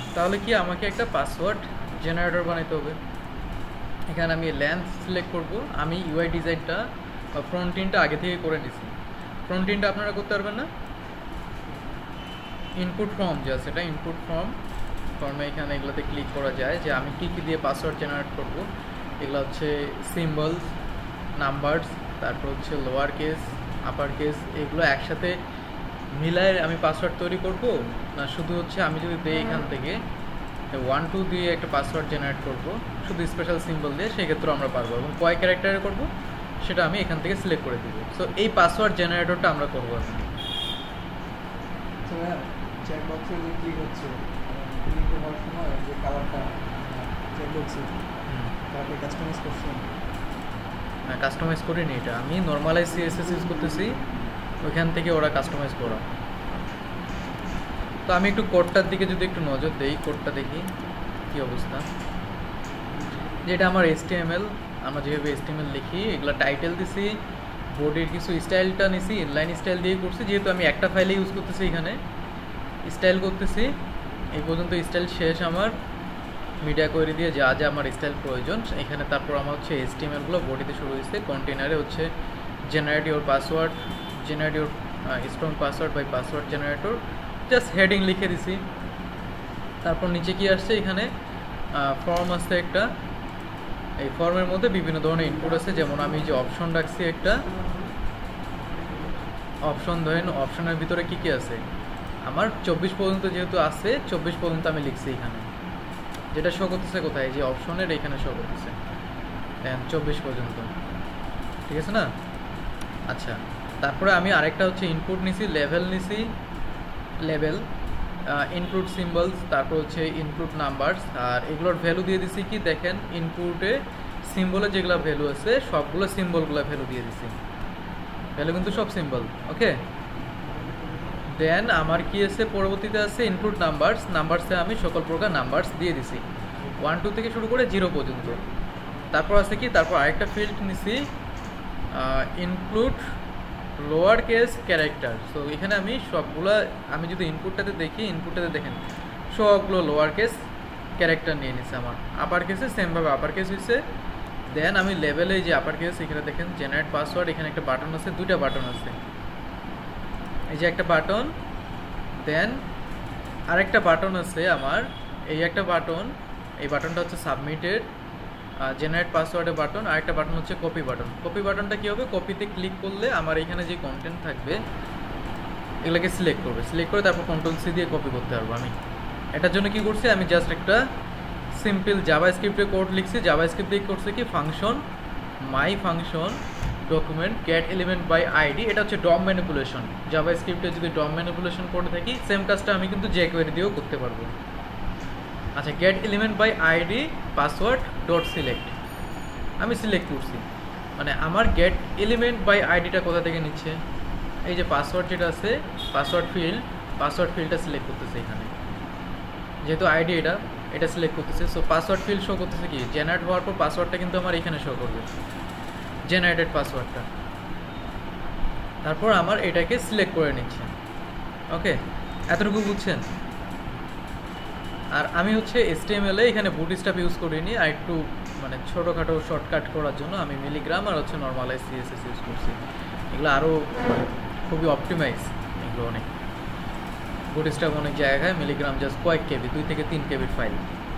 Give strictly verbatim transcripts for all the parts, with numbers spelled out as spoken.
তাহলে কি আমাকে একটা পাসওয়ার্ড জেনারেটর বানাইতে হবে। এখানে আমি লেন্থ সিলেক্ট করব। আমি ইউআই ডিজাইনটা বা ফ্রন্ট এন্ডটা আগে থেকে করে নিছি। ফ্রন্ট এন্ডটা আপনারা করতে পারবেন না। ইনপুট ফর্ম যা সেটা ইনপুট ফর্ম ফর্মে এখানে এগুলোতে ক্লিক করা যায় যে আমি কী কী দিয়ে পাসওয়ার্ড জেনারেট করব। এগুলো হচ্ছে সিম্বলস, নাম্বারস, তারপর হচ্ছে লোয়ার কেস, আপার কেস, এগুলো একসাথে মিলায় আমি পাসওয়ার্ড তৈরি করব না শুধু হচ্ছে আমি যদি দিই এখান থেকে ওয়ান টু দিয়ে একটা পাসওয়ার্ড জেনারেট করব শুধু স্পেশাল সিম্বল দিয়ে, সেক্ষেত্রেও আমরা পারবো। এবং কয় ক্যারেক্টারে করব সেটা আমি এখান থেকে সিলেক্ট করে দিব। সো এই পাসওয়ার্ড জেনারেটরটা আমরা করবো এখন। চেক বক্সে যে ক্লিক হচ্ছে ক্লিক হওয়ার সময় যে কালারটা চেক করছি তারপরে কাস্টমাইজ করছেন। হ্যাঁ, কাস্টমাইজ করিনি, এটা আমি নর্মালাইজ সিএসএস ইউজ করতেছি, ওইখান থেকে ওরা কাস্টমাইজ করা। তো আমি একটু কোডটার দিকে যদি একটু নজর দেই, কোডটা দেখি কি অবস্থা। যেটা আমার এইচটিএমএল, আমরা যেভাবে এইচটিএমএল লিখি এগুলো টাইটেল দিছি, বোর্ডের কিছু স্টাইলটা নিছি, ইনলাইন স্টাইল দিয়ে করছি, যেহেতু আমি একটা ফাইলে ইউজ করতেছি এখানে স্টাইল করতেছি। এই পর্যন্ত স্টাইল শেষ আমার মিডিয়া কোয়েরি দিয়ে যা যা আমার স্টাইল প্রয়োজন এখানে। তারপর আমার হচ্ছে এইচটিএমএলগুলো বডিতে শুরু হয়েছে, কন্টেনারে হচ্ছে generate your password, generate your strong password by password generator, just heading লিখে দিছি। তারপর নিচে কি আসছে, এখানে ফর্ম আসছে একটা, এই ফর্মের মধ্যে বিভিন্ন ধরনের ইনপুট আছে, যেমন আমি যে অপশন রাখছি একটা অপশন, ধরেন অপশনের ভিতরে কি কি আছে আমার চব্বিশ পর্যন্ত যেহেতু আছে, চব্বিশ পর্যন্ত আমি লিখছি এখানে, যেটা শো করতেছে কোথায়, যে অপশনের এখানে শো করতেছে দেন চব্বিশ পর্যন্ত, ঠিক আছে না। আচ্ছা, তারপরে আমি আরেকটা হচ্ছে ইনপুট নিছি, লেভেল নিছি, লেভেল ইনপুট সিম্বলস, তারপর হচ্ছে ইনপুট নাম্বারস, আর এগুলোর ভ্যালু দিয়ে দিছি কি দেখেন, ইনপুটে সিম্বলে যেগুলো ভ্যালু আছে সবগুলো সিম্বলগুলো ভ্যালু দিয়ে দিছি, ভ্যালু কিন্তু সব সিম্বল। ওকে, দেন আমার কি আছে পরবর্তীতে আছে ইনপুট নাম্বারস, নাম্বারসে আমি সকল প্রকার নাম্বারস দিয়ে দিছি ওয়ান টু থেকে শুরু করে জিরো পর্যন্ত। তারপর আছে কি, তারপর আরেকটা ফিল্ড নিছি include lower case character. So এখানে আমি সবগুলো, আমি যদি ইনপুটটাতে দেখি, ইনপুটটাতে দেখেন সবগুলো লোয়ার কেস ক্যারেক্টার নিয়ে নিছে আমার। আপার কেসে সেমভাবে আপার কেস হয়েছে। দেন আমি লেভেলে যে আপার কেস, এখানে দেখেন জেনারেট পাসওয়ার্ড, এখানে একটা বাটন আছে, দুইটা বাটন আছে, এই যে একটা বাটন, দেন আরেকটা বাটন আছে আমার, এই একটা বাটন, এই বাটনটা হচ্ছে সাবমিটেড জেনারেট পাসওয়ার্ডের বাটন, আরেকটা বাটন হচ্ছে কপি বাটন। কপি বাটনটা কী হবে, কপিতে ক্লিক করলে আমার এখানে যে কন্টেন্ট থাকবে এগুলোকে সিলেক্ট করবে, সিলেক্ট করে তারপর কন্ট্রোল সি দিয়ে কপি করতে পারবো আমি। এটার জন্য কি করছি, আমি জাস্ট একটা সিম্পল জাভা স্ক্রিপ্টের কোড লিখছি। জাভা স্ক্রিপ্ট দিয়ে করছে কি, function my function document get element by ID, এটা হচ্ছে ডম ম্যানিপুলেশন। জাভা স্ক্রিপ্টে যদি ডম ম্যানিপুলেশন করে থাকি, সেম কাজটা আমি কিন্তু জেকোয়েরি দিয়েও করতে পারবো। আচ্ছা, get element by ID password dot select, আমি সিলেক্ট করছি, মানে আমার গেট এলিমেন্ট বাই আইডিটা কোথা থেকে নিচ্ছে, এই যে পাসওয়ার্ড যেটা আছে পাসওয়ার্ড ফিল্ড, পাসওয়ার্ড ফিল্ডটা সিলেক্ট করতেছে এখানে, যেহেতু আইডি এটা এটা সিলেক্ট করতেছে। সো পাসওয়ার্ড ফিল্ড শো করতেছে কি, জেনারেট হওয়ার পর পাসওয়ার্ডটা কিন্তু আমার এখানে শো করবে, জেনারেটেড পাসওয়ার্ডটা। তারপর আমার এটাকে সিলেক্ট করে নিচ্ছে। ওকে, এতটুকু বুঝছেন। আর আমি হচ্ছে এইচটিএমএলে এখানে বুটস্ট্র্যাপ ইউজ করিনি, আর একটু মানে ছোটোখাটো শর্টকাট করার জন্য আমি মিলিগ্রাম আর হচ্ছে নর্মালাইজ সিএসএস ইউজ করছি। এগুলো আরও খুবই অপটিমাইজ, এগুলো অনেক বুটস্ট্র্যাপ অনেক জায়গায়, মিলিগ্রাম জাস্ট কয়েক কেবি, দুই থেকে তিন কেবির ফাইল।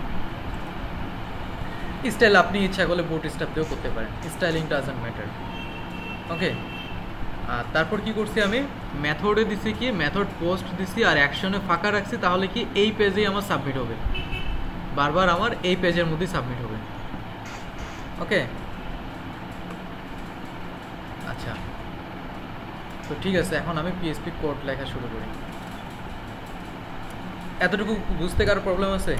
স্টাইল আপনি ইচ্ছা করলে বুটস্ট্র্যাপ দিয়েও করতে পারেন, স্টাইলিং ডাজন্ট ম্যাটার। ওকে, আর তারপর কি করছি, আমি মেথডে দিছি কি, মেথড পোস্ট দিছি আর অ্যাকশনে ফাঁকা রাখছি, তাহলে কি এই পেজেই আমার সাবমিট হবে, বারবার আমার এই পেজের মধ্যেই সাবমিট হবে। ওকে, আচ্ছা, তো ঠিক আছে, এখন আমি পিএসপি কোড লেখা শুরু করি। এতটুকু বুঝতে কারো প্রবলেম আছে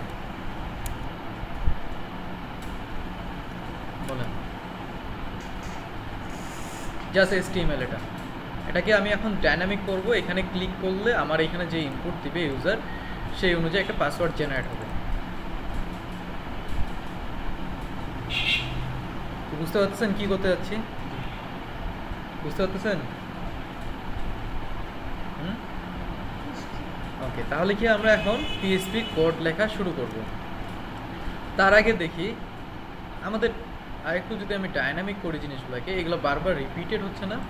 বলেন? জাস্ট এইচটিএমএল, এটা এটাকে আমি এখন ডাইনামিক করব। এখানে ক্লিক করলে আমার এখানে যে ইনপুট দিবে ইউজার, সেই অনুযায়ী একটা পাসওয়ার্ড জেনারেট হবে। বুঝতে পারছেন কি করতে যাচ্ছি? বুঝতে পারতেছেন? হুম, ওকে, তাহলে কি আমরা এখন পিএইচপি কোড লেখা শুরু করব। তার আগে দেখি আমাদের আরেকটু যদি আমি ডাইনামিক করি জিনিসগুলোকে, এগুলো বারবার রিপিটেড হচ্ছে না,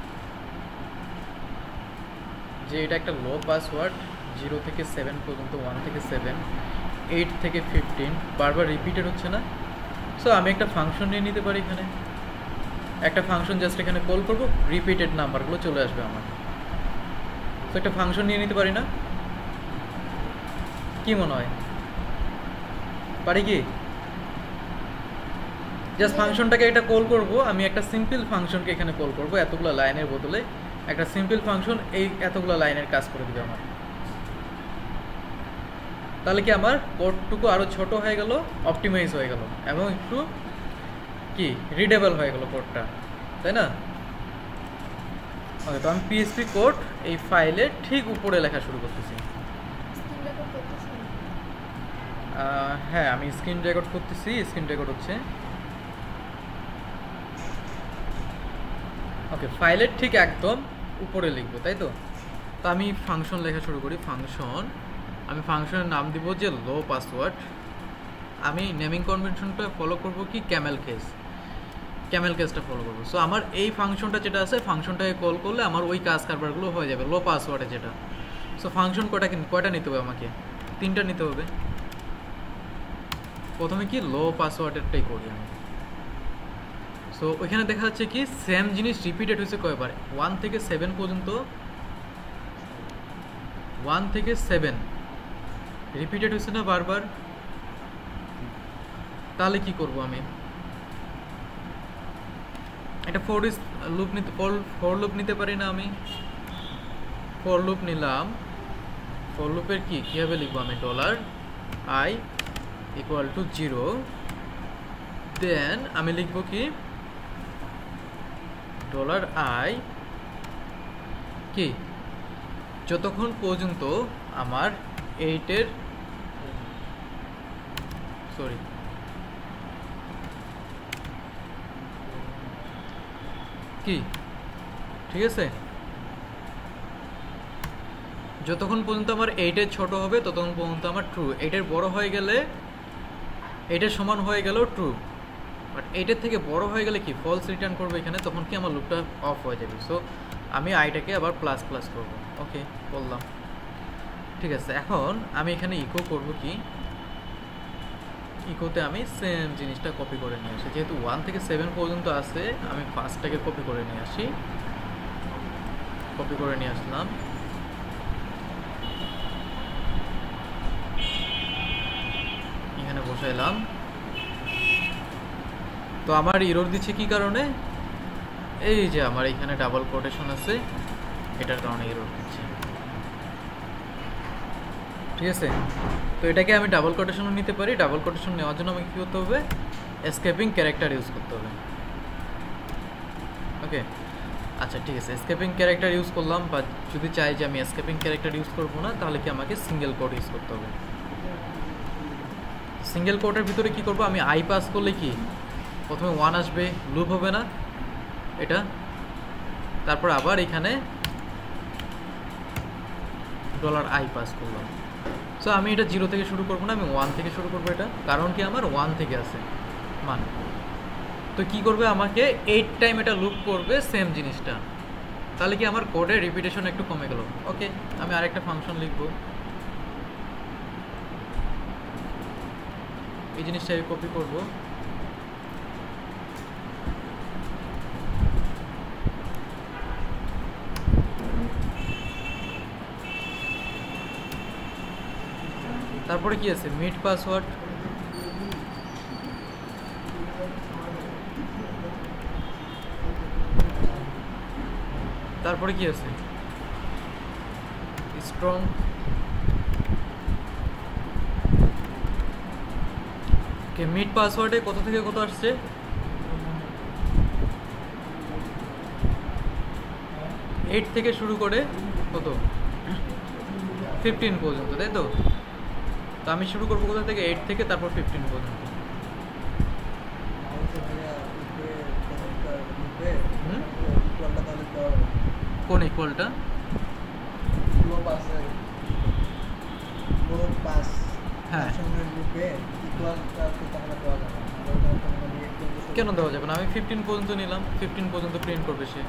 যে এটা একটা লো পাসওয়ার্ড জিরো থেকে সেভেন পর্যন্ত, ওয়ান থেকে সেভেন, এইট থেকে ফিফটিন বারবার রিপিটেড হচ্ছে না। সো আমি একটা ফাংশন নিয়ে নিতে পারি, এখানে একটা ফাংশন জাস্ট এখানে কল করবো, রিপিটেড নাম্বারগুলো চলে আসবে আমার। তো একটা ফাংশন নিয়ে নিতে পারি না? কি মনে হয় পারি কি? জাস্ট ফাংশনটাকে এটা কল করব, আমি একটা সিম্পল ফাংশনকে এখানে কল করব, এতগুলো লাইনের বদলে একটা সিম্পল ফাংশন এই এতগুলো লাইনের কাজ করে দিবে আমার। তাহলে কি আমার কোডটুকু আরও ছোট হয়ে গেল, অপটিমাইজ হয়ে গেল, এবং একটু কি রিডেবল হয়ে গেল কোডটা, তাই না? ওকে, তো আমি পিএইচপি কোড এই ফাইলের ঠিক উপরে লেখা শুরু করতেছি। হ্যাঁ, আমি স্ক্রিন রেকর্ড করতেছি, স্ক্রিন রেকর্ড হচ্ছে। ওকে, ফাইলের ঠিক একদম উপরে লিখবো, তাই তো? তো আমি ফাংশন লেখা শুরু করি। ফাংশন, আমি ফাংশনের নাম দিব যে লো পাসওয়ার্ড। আমি নেমিং কনভেনশনটা ফলো করব কি, ক্যামেল কেস, ক্যামেল কেসটা ফলো করবো। সো আমার এই ফাংশনটা যেটা আছে, ফাংশনটাকে কল করলে আমার ওই কাজ কারবারগুলো হয়ে যাবে লো পাসওয়ার্ডে যেটা। সো ফাংশন কয়টা কয়টা নিতে হবে আমাকে? তিনটা নিতে হবে। প্রথমে কি লো পাসওয়ার্ডেরটাই করি আমি। সো ওইখানে দেখা যাচ্ছে কি সেম জিনিস রিপিটেড হয়েছে কয়বার, ওয়ান থেকে সেভেন পর্যন্ত, ওয়ান থেকে সেভেন রিপিটেড হয়েছে না বারবার? তাহলে কি করব আমি? এটা ফর ইস লুপ নিতে, ফর লুপ নিতে পারি না আমি? ফর লুপ নিলাম। ফর লুপের কি কীভাবে লিখবো আমি? Dollar I equal to zero, then আমি লিখবো কি ডলার আই কি যতক্ষণ পর্যন্ত আমার এইটের সরি কি ঠিক আছে, যতক্ষণ পর্যন্ত আমার এইটের ছোট হবে ততক্ষণ পর্যন্ত আমার ট্রু, এইটের বড় হয়ে গেলে এইটের সমান হয়ে গেলেও ট্রু, বাট এইটের থেকে বড় হয়ে গেলে কি ফলস রিটার্ন করবো এখানে, তখন কি আমার লুপটা অফ হয়ে যাবে। সো আমি আইটাকে আবার প্লাস প্লাস করবো। ওকে, বললাম ঠিক আছে। এখন আমি এখানে ইকো করব কি, ইকোতে আমি সেম জিনিসটা কপি করে নিয়ে আসি, যেহেতু ওয়ান থেকে সেভেন পর্যন্ত আছে আমি ফার্স্টটাকে কপি করে নিয়ে আসি, কপি করে নিয়ে আসলাম। এখানে বসাইলাম। তো আমার এরর দিচ্ছে কি কারণে? এই যে আমার এখানে ডাবল কোটেশন আছে, এটার কারণে এরর দিচ্ছে। ঠিক আছে, তো এটাকে আমি ডাবল কোটেশনও নিতে পারি। ডাবল কোটেশন নেওয়ার জন্য আমাকে কী করতে হবে? এসকেপিং ক্যারেক্টার ইউজ করতে হবে। ওকে, আচ্ছা ঠিক আছে, এসকেপিং ক্যারেক্টার ইউজ করলাম, বা যদি চাই যে আমি এসকেপিং ক্যারেক্টার ইউজ করবো না, তাহলে কি আমাকে সিঙ্গেল কোড ইউজ করতে হবে। সিঙ্গেল কোডের ভিতরে কি করব আমি? আই পাস করলে কি প্রথমে ওয়ান আসবে, লুপ হবে না এটা, তারপর আবার এখানে ডলার আই পাস করলাম। সো আমি এটা জিরো থেকে শুরু করবো না, আমি ওয়ান থেকে শুরু করবো এটা, কারণ কি আমার ওয়ান থেকে আছে মান। তো কি করবে আমাকে এইট টাইম এটা লুপ করবে সেম জিনিসটা, তাহলে কি আমার কোডের রিপিটেশন একটু কমে গেল। ওকে, আমি আরেকটা ফাংশন লিখবো, এই জিনিসটা আমি কপি করবো, তারপরে কি আছে মিট পাসওয়ার্ড, তারপরে কি আছে স্ট্রং, কে মিট পাসওয়ার্ডে কত থেকে কত আসছে? এইট থেকে শুরু করে কত ফিফটিন পর্যন্ত, তাই তো? তো আমি শুরু করবো কোথা থেকে? এইট থেকে, তারপর ফিফটিন পর্যন্ত। কোন ইকুয়ালটা? পাস হ্যাঁ। ফাংশনের গ্রুপে ইকুয়ালটা তো তাহলে দেওয়া যাবে না। আর ওটা তো মানে eight পর্যন্ত শুরু কেন করতে দেওয়া হবে। যাবে না? আমি ফিফটিন পর্যন্ত নিলাম, ফিফটিন পর্যন্ত প্রিন্ট করবে সে।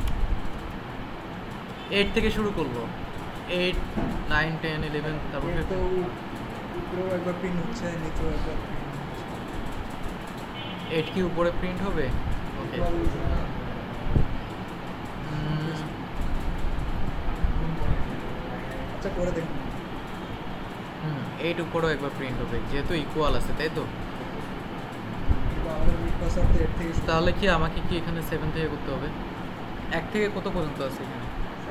এইট থেকে শুরু করলো, এইট নাইন টেন ইলেভেন, তারপর এর তো ফিফটিন। উপরেও একবার প্রিন্ট হচ্ছে, নিচেও একবার প্রিন্ট হচ্ছে। এইট কি উপরে প্রিন্ট হবে? ওকে, আচ্ছা করে দেখুন। হুম এইট উপরেও একবার প্রিন্ট হবে যেহেতু ইকুয়াল আছে, তাই তো? কিন্তু আমাদের উইক পাসওয়ার্ড তো এর থেকে শুরু। তাহলে কি আমাকে কি এখানে সেভেন থেকে করতে হবে? এক থেকে কত পর্যন্ত আছে এখানে?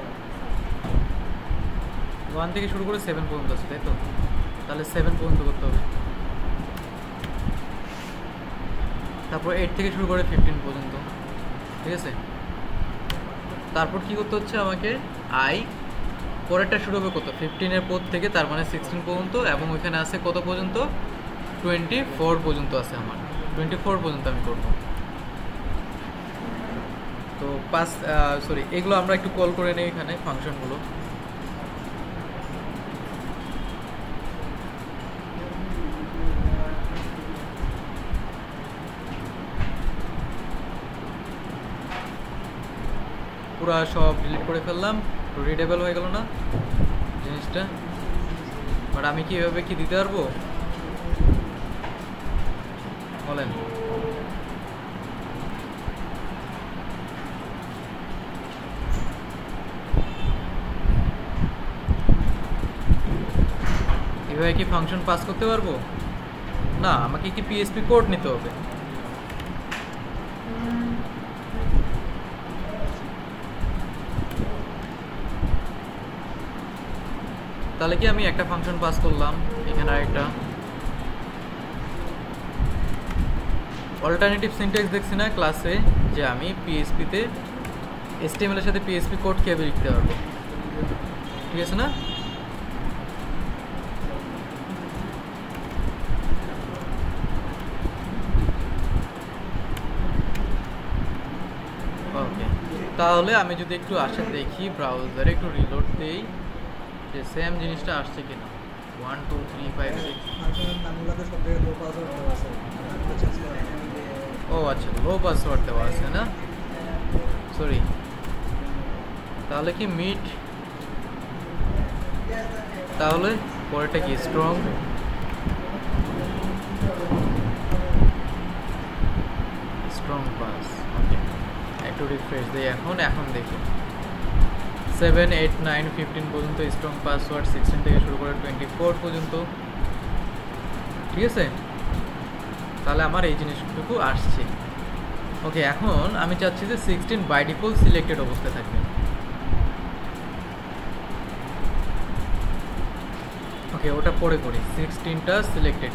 ওয়ান থেকে শুরু করে সেভেন পর্যন্ত আছে, তাই তো? তাহলে সেভেন পর্যন্ত করতে হবে। তারপর এইট থেকে শুরু করে ফিফটিন পর্যন্ত, ঠিক আছে? তারপর কি করতে হচ্ছে আমাকে? আই পরেরটা শুরু হবে কত? ফিফটিনের পর থেকে, তার মানে সিক্সটিন পর্যন্ত, এবং ওইখানে আছে কত পর্যন্ত? টোয়েন্টি ফোর পর্যন্ত আছে আমার। টোয়েন্টি ফোর পর্যন্ত আমি করবো। তো পাঁচ সরি এগুলো আমরা একটু কল করে নিই এখানে ফাংশনগুলো। পুরা সব ডিলিট করে ফেললাম, রিডেবল হয়ে গেল না জিনিসটা। বাট আমি কি এভাবে কি দিতে পারবো বলেন? এভাবে কি ফাংশন পাস করতে পারবো? না, আমাকে কি পিএসপি কোড নিতে হবে। তাহলে কি আমি একটা ফাংশন পাস করলাম, এখানে আরেকটা অল্টারনেটিভ সিনট্যাক্স দেখছি না ক্লাসে, যে আমি পিএসপিতে এসটিএমএল এর সাথে পিএসপি কোড কিভাবে লিখতে পারবো, ঠিক আছে না? ওকে, তাহলে আমি যদি একটু আসে দেখি ব্রাউজারে, একটু রিলোড দেই যে সেম জিনিসটা আসছে কিনা। One two three five six ফাংশনের নামগুলোতে সব জায়গায় লো পাসওয়ার্ড দেওয়া আছে, নামগুলো চেঞ্জ করা যায়। ও আচ্ছা, লো পাসওয়ার্ড দেওয়া আছে না, সরি। তাহলে কি মিট, তাহলে পরেরটা কি স্ট্রং, স্ট্রং পাস। ওকে, একটু রিফ্রেশ দিই এখন। এখন দেখি সেভেন এইট নাইন ফিফটিন পর্যন্ত স্ট্রং পাসওয়ার্ড, সিক্সটিন থেকে শুরু করে টোয়েন্টি ফোর পর্যন্ত, ঠিক আছে? তাহলে আমার এই জিনিসটুকু আসছে। ওকে, এখন আমি চাচ্ছি যে সিক্সটিন বাই ডিফল্ট সিলেক্টেড অবস্থায় থাকবে। ওকে, ওটা পরে করি। সিক্সটিনটা সিলেক্টেড,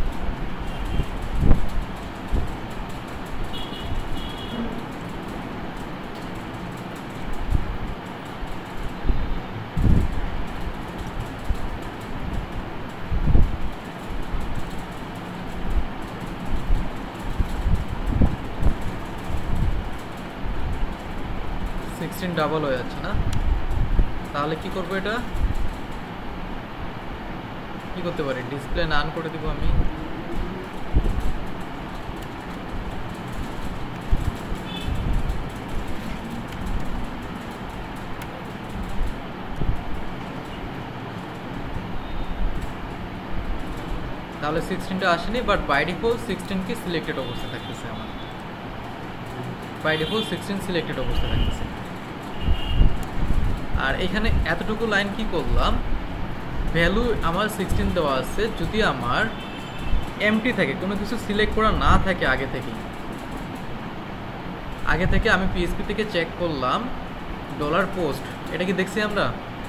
সিক্সটিন ডাবল হয়ে যাচ্ছে না? তাহলে কি করবো? এটা কি করতে পারি? ডিসপ্লে নান করে দিব আমি। তাহলে সিক্সটিনটা আসেনি, বাট বাই ডিফল্ট সিক্সটিন কি সিলেক্টেড অবস্থা থাকতেছে আমার। বাই ডিফল্ট সিক্সটিন সিলেক্টেড অবস্থা থাকতেছে। আর এখানে এতটুকু লাইন কি করলাম, ভ্যালু আমার সিক্সটিন দেওয়া আছে, যদি আমার এমটি থাকে, কোনো কিছু সিলেক্ট করা না থাকে আগে থেকে, আগে থেকে আমি পিএসপি থেকে চেক করলাম ডলার পোস্ট, এটা কি দেখছি আমরা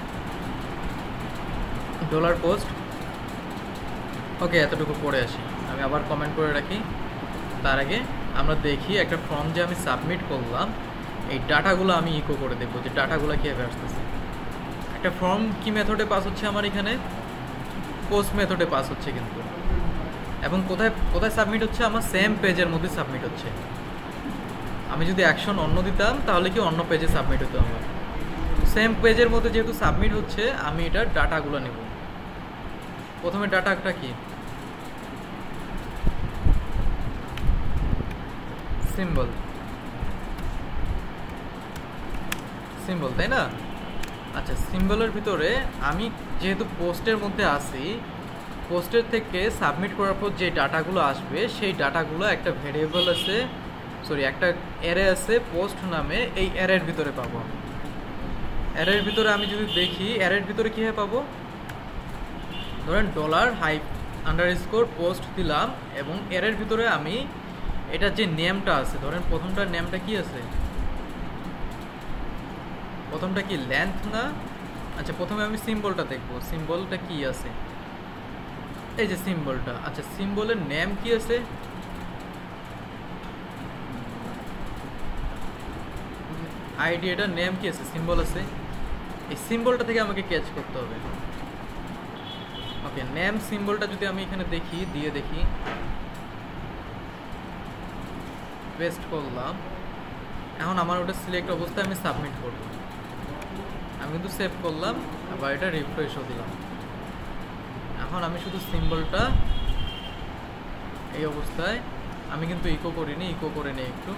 ডলার পোস্ট। ওকে, এতটুকু পড়ে আসি, আমি আবার কমেন্ট করে রাখি। তার আগে আমরা দেখি একটা ফর্ম যে আমি সাবমিট করলাম, এই ডাটাগুলো আমি ইকো করে দেখবো যে ডাটাগুলো কীভাবে আসতেছে। একটা ফর্ম কি মেথডে পাস হচ্ছে আমার এখানে? পোস্ট মেথডে পাস হচ্ছে কিন্তু, এবং কোথায় কোথায় সাবমিট হচ্ছে? আমার সেম পেজের মধ্যে সাবমিট হচ্ছে। আমি যদি অ্যাকশন অন্য দিতাম তাহলে কি অন্য পেজে সাবমিট হতো আমার। সেম পেজের মধ্যে যেহেতু সাবমিট হচ্ছে, আমি এটার ডাটাগুলো নেব। প্রথমে ডাটাটা কি সিম্বল সিম্বল তাই না? আচ্ছা সিম্বলের ভিতরে আমি যেহেতু পোস্টের মধ্যে আছি, পোস্টের থেকে সাবমিট করার পর যে ডাটাগুলো আসবে সেই ডাটাগুলো একটা ভেরিয়েবল আছে, সরি একটা অ্যারে আছে পোস্ট নামে, এই অ্যারের ভিতরে পাবো আমি। অ্যারের ভিতরে আমি যদি দেখি অ্যারের ভিতরে কীভাবে পাবো, ধরেন dollar hi underscore post দিলাম এবং অ্যারের ভিতরে আমি এটা যে নেমটা আছে, ধরেন প্রথমটার নেমটা কি আছে, প্রথমটা কি লেন্থ না? আচ্ছা প্রথমে আমি সিম্বলটা দেখবো, সিম্বলটা কি আছে, এই যে সিম্বলটা। আচ্ছা সিম্বলের নেম কি আছে, আইডি, এটা নেম কি আছে, সিম্বল আছে। এই সিম্বলটা থেকে আমাকে ক্যাচ করতে হবে। ওকে নেম সিম্বলটা যদি আমি এখানে দেখি, দিয়ে দেখি, পেস্ট করলাম, এখন আমার ওটা সিলেক্ট অবস্থায় আমি সাবমিট করব। আমি কিন্তু সেভ করলাম, আবার এটা রিফ্রেশও দিলাম। এখন আমি শুধু সিম্বলটা এই অবস্থায়, আমি কিন্তু ইকো করিনি, ইকো করে নিই একটু।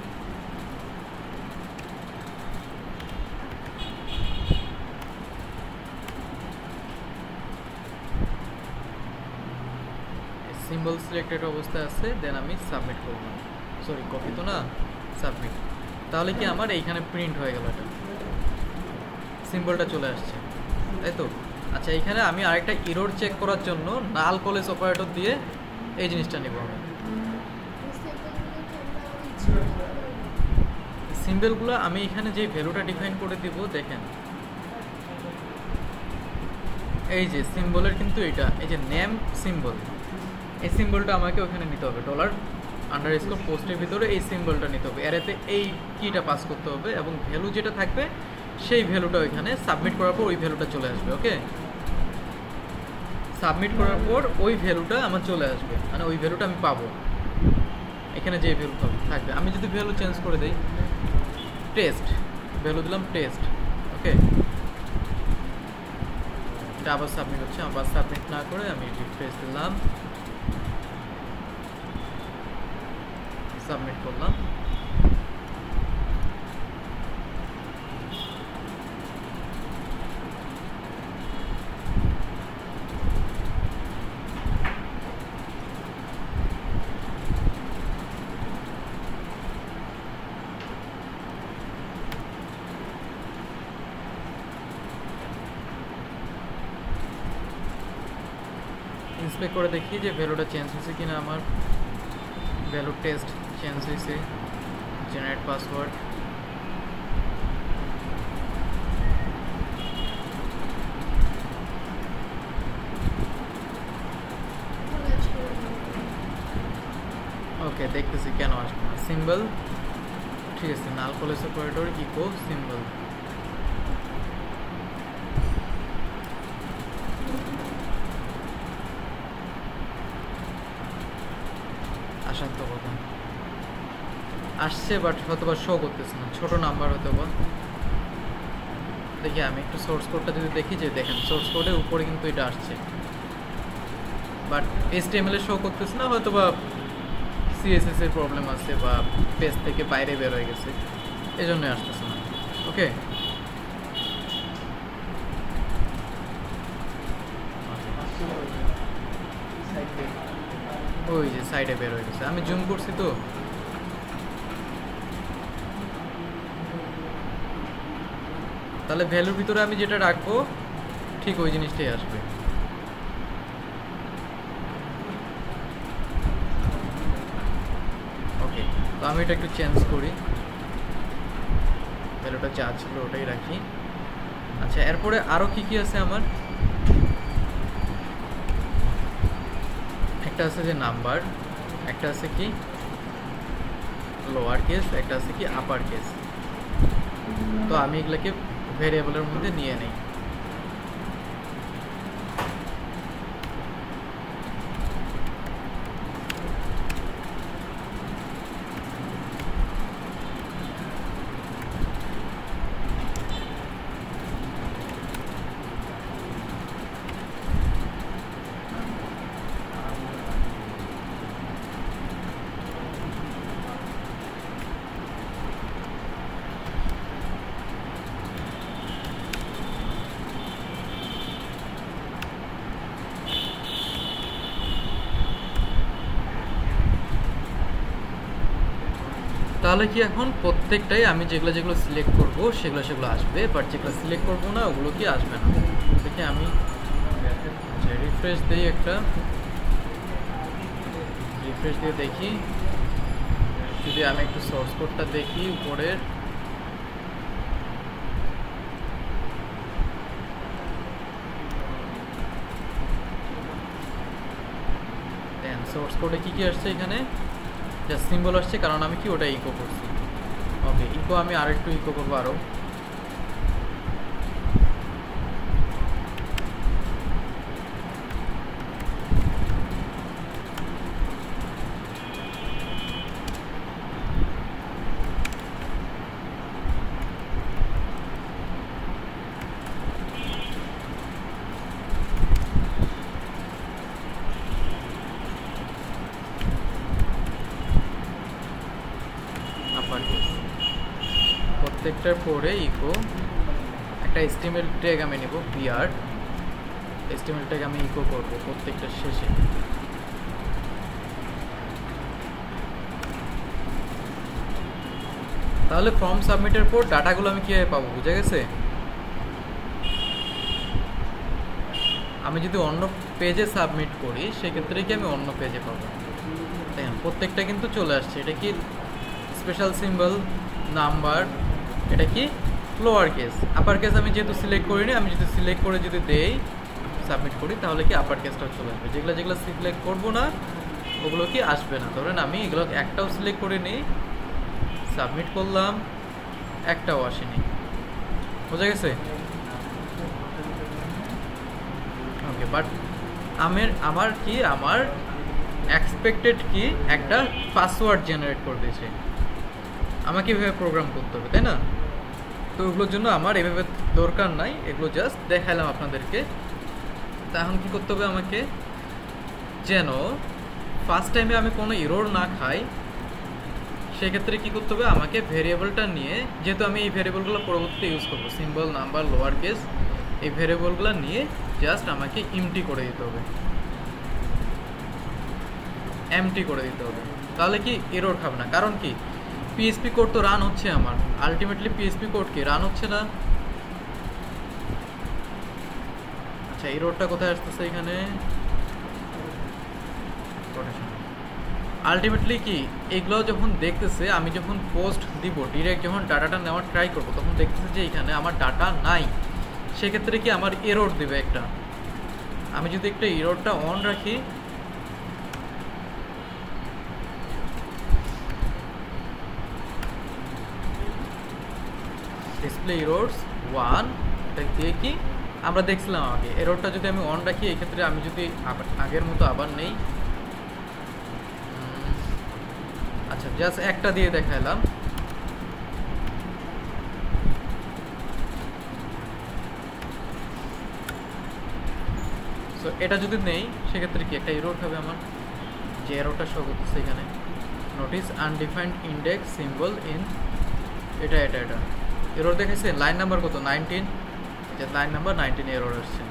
সিম্বল সিলেক্টেড অবস্থায় আছে, দেন আমি সাবমিট করলাম, সরি কপি তো না, সাবমিট। তাহলে কি আমার এইখানে প্রিন্ট হয়ে গেল, এটা সিম্বলটা চলে আসছে, তাই তো? আচ্ছা এইখানে আমি আরেকটা এরর চেক করার জন্য নাল কলেজ অপারেটর দিয়ে এই জিনিসটা নেব আমি। সিম্বলগুলো আমি এখানে যে ভ্যালুটা ডিফাইন করে দিব, দেখেন এই যে সিম্বলের কিন্তু এটা, এই যে নেম সিম্বল, এই সিম্বলটা আমাকে ওখানে নিতে হবে, ডলার আন্ডার স্কোর পোস্টের ভিতরে এই সিম্বলটা নিতে হবে, এরাতে এই কিটা পাস করতে হবে এবং ভ্যালু যেটা থাকবে সেই ভ্যালুটা ওইখানে সাবমিট করার পর ওই ভ্যালুটা চলে আসবে। ওকে সাবমিট করার পর ওই ভ্যালুটা আমার চলে আসবে, মানে ওই ভ্যালুটা আমি পাবো, এখানে যে ভ্যালু থাকবে। আমি যদি ভ্যালু চেঞ্জ করে দিই, টেস্ট ভ্যালু দিলাম টেস্ট, ওকে এটা আবার সাবমিট হচ্ছে, আবার সাবমিট না করে আমি রিফ্রেশ দিলাম, সাবমিট করলাম। ইন্সপেক্ট করে দেখি যে ভ্যালুটা চেঞ্জ হয়েছে কিনা, আমার ভ্যালু টেস্ট চেঞ্জ হয়েছে, জেনারেট পাসওয়ার্ড, ওকে দেখতেছি কেন আসবে না। সিম্বল ঠিক আছে, null coalesce operator echo symbol, আসার তো কথা আসছে, বাট হয়তো বা শো করতেছে না, ছোট নাম্বার হয়তো বা। দেখি আমি একটু সোর্স কোডটা যদি দেখি, যে দেখেন সোর্স কোডের উপরে কিন্তু এটা আসছে, বাট এইচটিএমএল এ শো করতেছে না, হয়তো বা সিএসএস এর প্রবলেম আছে বা পেজ থেকে বাইরে বের হয়ে গেছে, এই জন্যই আসতেছে না। ওকে ওই যে সাইডে বের হয়ে গেছে, আমি জুম করছি তো। তাহলে ভ্যালুর ভিতরে আমি যেটা রাখবো ঠিক ওই জিনিসটাই আসবে। ওকে তো আমি এটা একটু চেঞ্জ করি, ভ্যালুটা যা ছিল ওটাই রাখি। আচ্ছা এরপরে আরও কি কি আছে আমার, একটা আছে যে নাম্বার, একটা আছে কি লোয়ার কেস, একটা আছে কি আপার কেস। তো আমি এগুলোকে ভেরিয়েবলের মধ্যে নিয়ে নেই। তাহলে কি এখন প্রত্যেকটাই আমি যেগুলো যেগুলো সিলেক্ট করব সেগুলো সেগুলো আসবে, বাট যেগুলো সিলেক্ট করব না ওগুলো কি আসবে না। দেখি আমি রিফ্রেশ দিই, একটা রিফ্রেশ দিয়ে দেখি যদি আমি একটু সোর্স কোডটা দেখি উপরের, সোর্স কোডে কি কি আসছে এখানে, জাস্ট সিম্বল আসছে, কারণ আমি কি ওটা ইকো করছি। ওকে, ইকো আমি আর একটু ইকো করবো আরও। প্রত্যেকটার পরে ইকো একটা এসটিএমএল ট্যাগ আমি নেব, বিআর এসটিএমএল ট্যাগ আমি ইকো করব প্রত্যেকটার শেষে। তাহলে ফর্ম সাবমিটের পর ডাটাগুলো আমি কীভাবে পাবো, বুঝে গেছে? আমি যদি অন্য পেজে সাবমিট করি সেক্ষেত্রে কি আমি অন্য পেজে পাবো। দেখেন প্রত্যেকটা কিন্তু চলে আসছে। এটা কি স্পেশাল সিম্বল, নাম্বার, এটা কি লোয়ার কেস, আপার কেস আমি যেহেতু সিলেক্ট করিনি, আমি যদি সিলেক্ট করে যদি দেই সাবমিট করি তাহলে কি আপার কেসটাও চলে আসবে। যেগুলো যেগুলো সিলেক্ট করবো না ওগুলো কি আসবে না। ধরেন আমি এগুলো একটাও সিলেক্ট করে নিই, সাবমিট করলাম, একটাও আসেনি, বোঝা গেছে? ওকে, বাট আমার আমার কি আমার এক্সপেক্টেড কি একটা পাসওয়ার্ড জেনারেট করে দিয়েছে, আমাকে এভাবে প্রোগ্রাম করতে হবে, তাই না? তো ওগুলোর জন্য আমার এভাবে দরকার নাই, এগুলো জাস্ট দেখালাম আপনাদেরকে। তা এখন কী করতে হবে আমাকে, যেন ফার্স্ট টাইমে আমি কোনো এরর না খাই সেক্ষেত্রে কী করতে হবে, আমাকে ভেরিয়েবলটা নিয়ে, যেহেতু আমি এই ভেরিয়েবলগুলো পরবর্তীতে ইউজ করবো, সিম্বল, নাম্বার, লোয়ার কেস, এই ভেরিয়েবলগুলো নিয়ে জাস্ট আমাকে এমটি করে দিতে হবে, এমটি করে দিতে হবে। তাহলে কি এরর খাবে না। কারণ কি পিএইচপি কোড তো রান হচ্ছে আমার, আলটিমেটলি পিএইচপি কোড কি রান হচ্ছে না। আচ্ছা, এররটা কোথায় আসতেছে এখানে, আলটিমেটলি কি এগুলো যখন দেখতেছে, আমি যখন পোস্ট দিব, ডিরেক্ট যখন ডাটাটা নেওয়ার ট্রাই করব, তখন দেখতেছে যে এখানে আমার ডাটা নাই, সেক্ষেত্রে কি আমার এরর দেবে একটা। আমি যদি একটা এররটা অন রাখি, ডিসপ্লে এররস ওয়ান, এটা দিয়ে কি আমরা দেখছিলাম আগে, এররটা যদি আমি অন রাখি, এই ক্ষেত্রে আমি যদি আগের মতো আবার নেই, আচ্ছা জাস্ট একটা দিয়ে দেখাইলাম, সো এটা যদি নেই সেক্ষেত্রে কি একটা এরর হবে আমার, যে এররটা শো করতেছে এখানে, notice undefined index symbol in, এটা এটা এটা এরর দেখেছে। লাইন নাম্বার কত, নাইনটিন, যে লাইন নাম্বার নাইনটিন এরর আসছে,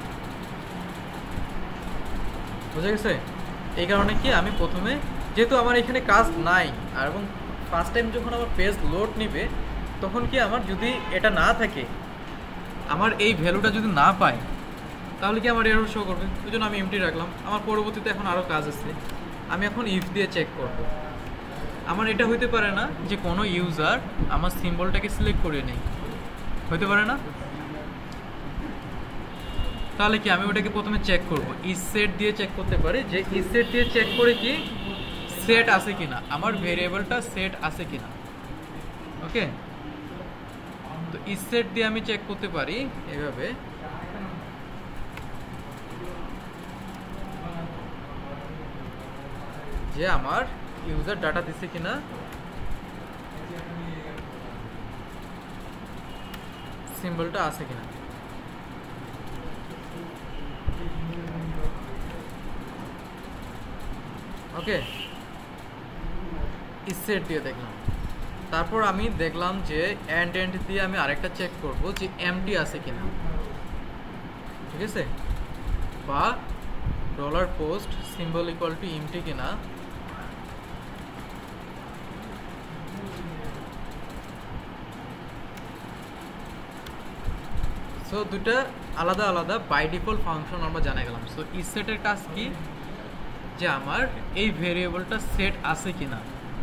বুঝা গেছে? এই কারণে কি আমি প্রথমে, যেহেতু আমার এখানে কাজ নাই, আর এবং ফার্স্ট টাইম যখন আমার পেজ লোড নিবে তখন কি আমার যদি এটা না থাকে, আমার এই ভ্যালুটা যদি না পাই, তাহলে কি আমার এরর শো করবে। ওই জন্য আমি এমটি রাখলাম। আমার পরবর্তীতে এখন আরও কাজ আছে, আমি এখন ইফ দিয়ে চেক করব। আমার এটা হইতে পারে না যে কোনো ইউজার আমার সিম্বলটাকে সিলেক্ট করে নেই, হইতে পারে না। তাহলে কি আমি ওটাকে প্রথমে চেক করব, ই সেট দিয়ে চেক করতে পারি, যে ই সেট দিয়ে চেক করে কি সেট আছে কিনা, আমার ভেরিয়েবলটা সেট আছে কিনা। ওকে, তো ই সেট দিয়ে আমি চেক করতে পারি এভাবে, যে আমার ইউজার ডাটা দিছে কিনা, সিম্বলটা আছে কিনা। ওকে, ইসেট দিয়ে দেখলাম। তারপর আমি দেখলাম যে এন্ড এন্ড দিয়ে আমি আরেকটা চেক করব যে এমটি আছে কিনা, ঠিক আছে, বা dollar post symbol equal to empty কিনা। সো দুটা আলাদা আলাদা বাই ডিফল্ট ফাংশন আমরা জানা গেলাম। সো ইজ সেটের কাজ কি, যে আমার এই ভেরিয়েবলটা সেট আছে কিনা।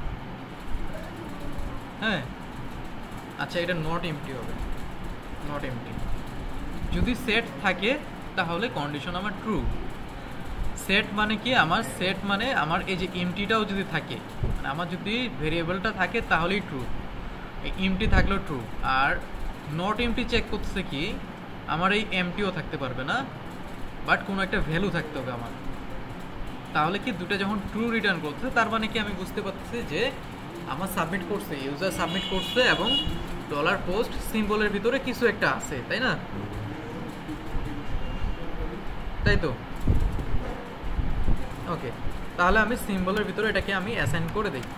হ্যাঁ, আচ্ছা, এটা নট এমটি হবে, নট এমটি। যদি সেট থাকে তাহলে কন্ডিশন আমার ট্রু। সেট মানে কি, আমার সেট মানে আমার এই যে এমটিটাও যদি থাকে, মানে আমার যদি ভেরিয়েবলটা থাকে তাহলেই ট্রু, এমটি থাকলেও ট্রু। আর নট এমটি চেক করতেছে কি, আমার এই এমটিও থাকতে পারবে না, বাট কোনো একটা ভ্যালু থাকতে হবে আমার। তাহলে কি দুটো যখন ট্রু রিটার্ন করছে, তার মানে কি আমি বুঝতে পারছি যে আমার সাবমিট করছে, ইউজার সাবমিট করছে এবং ডলার পোস্ট সিম্বলের ভিতরে কিছু একটা আছে, তাই না? তাই তো? ওকে, তাহলে আমি সিম্বলের ভিতরে এটাকে আমি অ্যাসাইন করে দিই।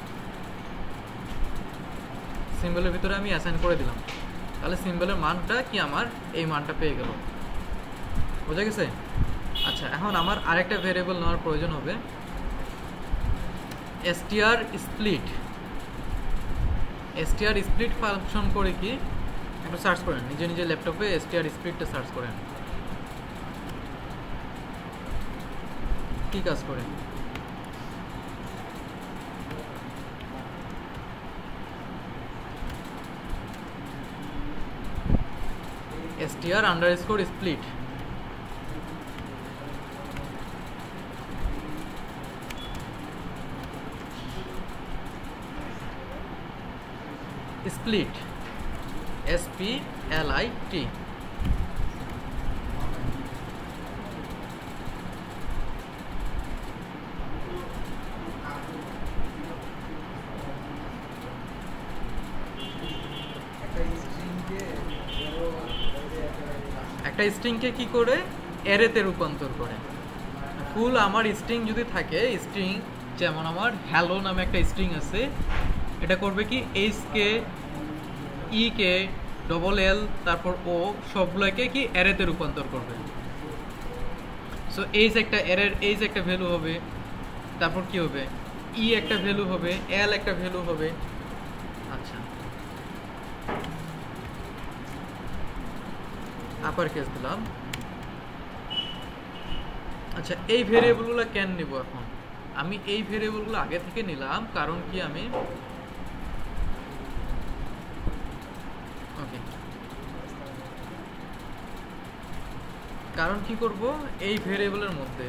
সিম্বলের ভিতরে আমি অ্যাসাইন করে দিলাম, তাহলে সিম্বলের মানটা কি আমার এই মানটা পেয়ে গেল। বোঝা গেছে? আচ্ছা, এখন আমার আরেকটা ভেরিয়েবল নেওয়ার প্রয়োজন হবে, STR split. STR split function করে কি, একটু সার্চ করেন নিজে নিজে ল্যাপটপে, এসটিআর স্প্লিটটা সার্চ করেন কি কাজ করে। str underscore split split S P L I T একটা স্ট্রিংকে কি করে অ্যারেতে রূপান্তর করে। ফুল আমার স্ট্রিং যদি থাকে, স্ট্রিং যেমন আমার হ্যালো নামে একটা স্ট্রিং আছে, এটা করবে কি এইচ কে ই কে ডবল এল তারপর ও সবগুলোকে কি অ্যারেতে রূপান্তর করবে। সো এইচ একটা অ্যারের এইচ একটা ভ্যালু হবে, তারপর কি হবে ই একটা ভ্যালু হবে, এল একটা ভ্যালু হবে। আচ্ছা, আপার কেস দিলাম। আচ্ছা, এই ভেরিয়েবলগুলো কেন নিব এখন? আমি এই ভেরিয়েবলগুলো আগে থেকে নিলাম কারণ কি আমি ওকে কারণ কি করব, এই ভেরিয়েবলের মধ্যে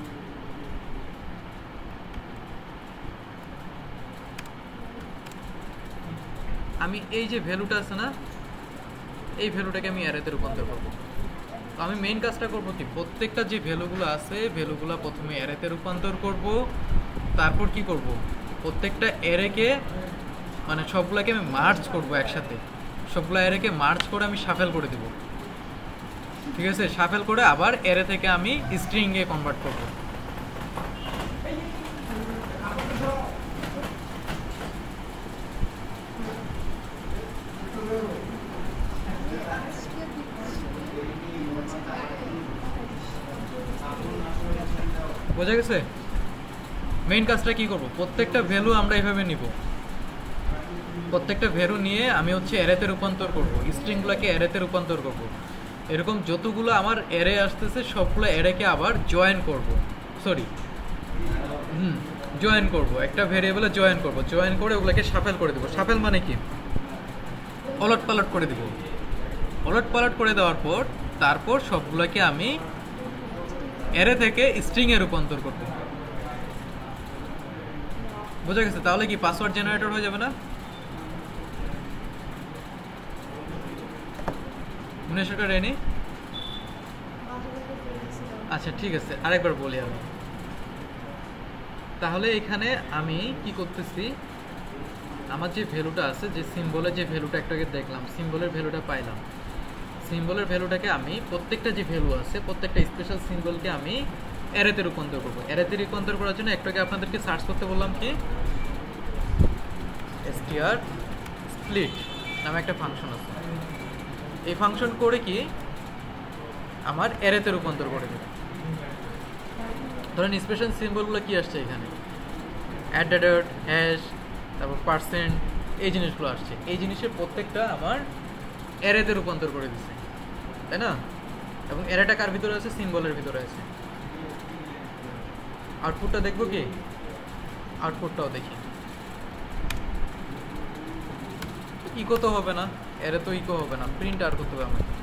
আমি এই যে ভ্যালুটা আছে না, এই ভ্যালুটাকে আমি অ্যারেতে রূপান্তর করব। তো আমি মেইন কাজটা করব কি, প্রত্যেকটা যে ভ্যালুগুলো আছে ভ্যালুগুলো প্রথমে অ্যারেতে রূপান্তর করব, তারপর কি করব প্রত্যেকটা অ্যারেকে মানে সবগুলোকে আমি মার্জ করব একসাথে, সবগুলো অ্যারেকে মার্জ করে আমি শাফেল করে দেব। ঠিক আছে, শাফেল করে আবার অ্যারে থেকে আমি স্ট্রিংয়ে কনভার্ট করব। বোঝা গেছে? মেইন কাজটা কি করব, প্রত্যেকটা ভ্যালু আমরা এইভাবে নিব, প্রত্যেকটা ভ্যালু নিয়ে আমি হচ্ছে অ্যারেতে রূপান্তর করব, স্ট্রিংগুলোকে অ্যারেতে রূপান্তর করব। এরকম যতগুলো আমার অ্যারে আসতেছে সবগুলো অ্যারেকে আবার জয়েন করব, সরি হুম জয়েন করব, একটা ভেরিয়েবলে জয়েন করব, জয়েন করে ওগুলোকে শাফেল করে দেবো। শাফেল মানে কি, ওলট পালট করে দেবো। ওলট পালট করে দেওয়ার পর তারপর সবগুলোকে আমি অ্যারে থেকে স্ট্রিংয়ে রূপান্তর করব। বোঝা গেছে? তাহলে কি পাসওয়ার্ড জেনারেটর হয়ে যাবে না? মনে সেটা রেনি? আচ্ছা ঠিক আছে, আরেকবার বলি আমি। তাহলে এখানে আমি কি করতেছি, আমার যে ভ্যালুটা আছে, যে সিম্বলের যে ভ্যালুটা একটাকে দেখলাম, সিম্বলের ভ্যালুটা পাইলাম, সিম্বলের ভ্যালুটাকে আমি প্রত্যেকটা যে ভ্যালু আছে প্রত্যেকটা স্পেশাল সিম্বলকে আমি অ্যারেতে রূপান্তর করবো। অ্যারেতে রূপান্তর করার জন্য একটাকে আপনাদেরকে সার্চ করতে বললাম কি, str split নামে একটা ফাংশন আছে। এই ফাংশন করে কি আমার অ্যারেতে রূপান্তর করে দেবে। ধরেন স্পেশাল সিম্বলগুলো কি আসছে এখানে, অ্যাট দ্য রেট, হ্যাশ, তারপর পার্সেন্ট, এই জিনিসগুলো আসছে। এই জিনিসের প্রত্যেকটা আমার অ্যারেতে রূপান্তর করে দিচ্ছে। তাই না? এবং অ্যারেটা কার ভিতরে আছে? সিম্বলের ভিতরে আছে। আউটপুটটা দেখবো কি? আউটপুটটাও দেখি। ইকো তো হবে না, অ্যারে তো ইকো হবে না, প্রিন্ট আর করতে হবে আমাকে।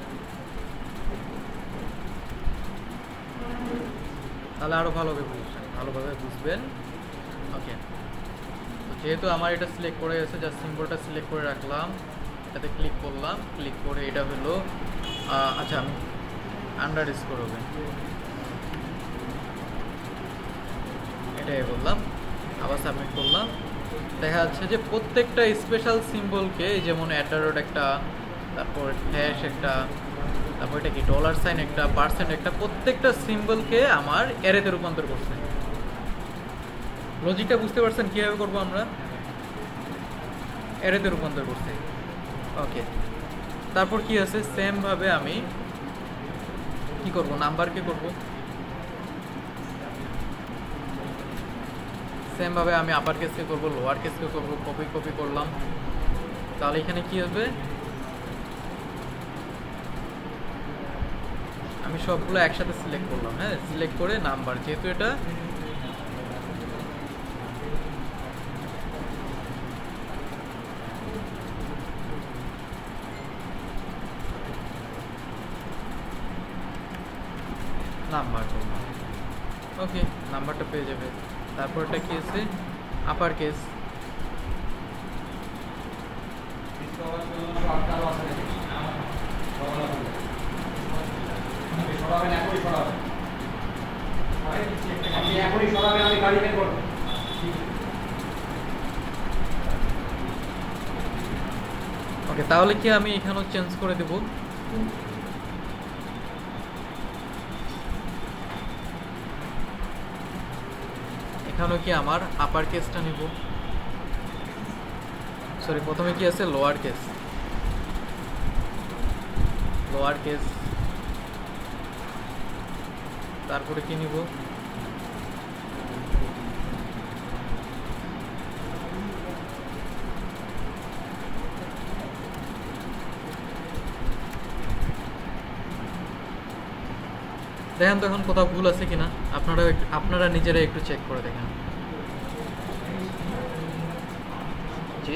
তাহলে আরো ভালোভাবে বুঝবেন, ভালোভাবে বুঝবেন। ওকে, তো যেহেতু আমার এটা সিলেক্ট করে গেছে, জাস্ট সিম্বলটা সিলেক্ট করে রাখলাম, এটাতে ক্লিক করলাম, ক্লিক করে এটা হলো আচ্ছা আমি আন্ডার স্কোর হবে এটাই বললাম, আবার সাবমিট করলাম। দেখা যাচ্ছে যে প্রত্যেকটা স্পেশাল সিম্বলকে, যেমন অ্যাটারোড একটা, তারপর হ্যাশ একটা, তারপর এটা কি ডলার সাইন একটা, পার্সেন্ট একটা, প্রত্যেকটা সিম্বলকে আমার অ্যারেতে রূপান্তর করছে। লজিকটা বুঝতে পারছেন কীভাবে করবো আমরা? অ্যারেতে রূপান্তর করছি। ওকে, তারপর কি আছে? সেমভাবে আমি কি করব? নাম্বারকে করব। সেমভাবে আমি আপার কেসকে করব, লোয়ার কেসকে করব, কপি কপি করলাম। তাহলে এখানে কি হবে? আমি সবগুলো একসাথে সিলেক্ট করলাম। হ্যাঁ, সিলেক্ট করে নাম্বার, যেহেতু এটা নাম্বার করলাম। ওকে, নাম্বারটা পেয়ে যাবে। তারপর এটা কি আছে? Upper case. ওকে, তাহলে কি আমি এখানেও চেঞ্জ করে দেব? এখানেও কি আমার আপার কেসটা নিব? সরি, প্রথমে কি আছে? Lower case. লোয়ার কেস, তারপরে কি নিব? দেখেন তো এখন কোথাও ভুল আছে কিনা, আপনারা আপনারা নিজেরা একটু চেক করে দেখেন। জি,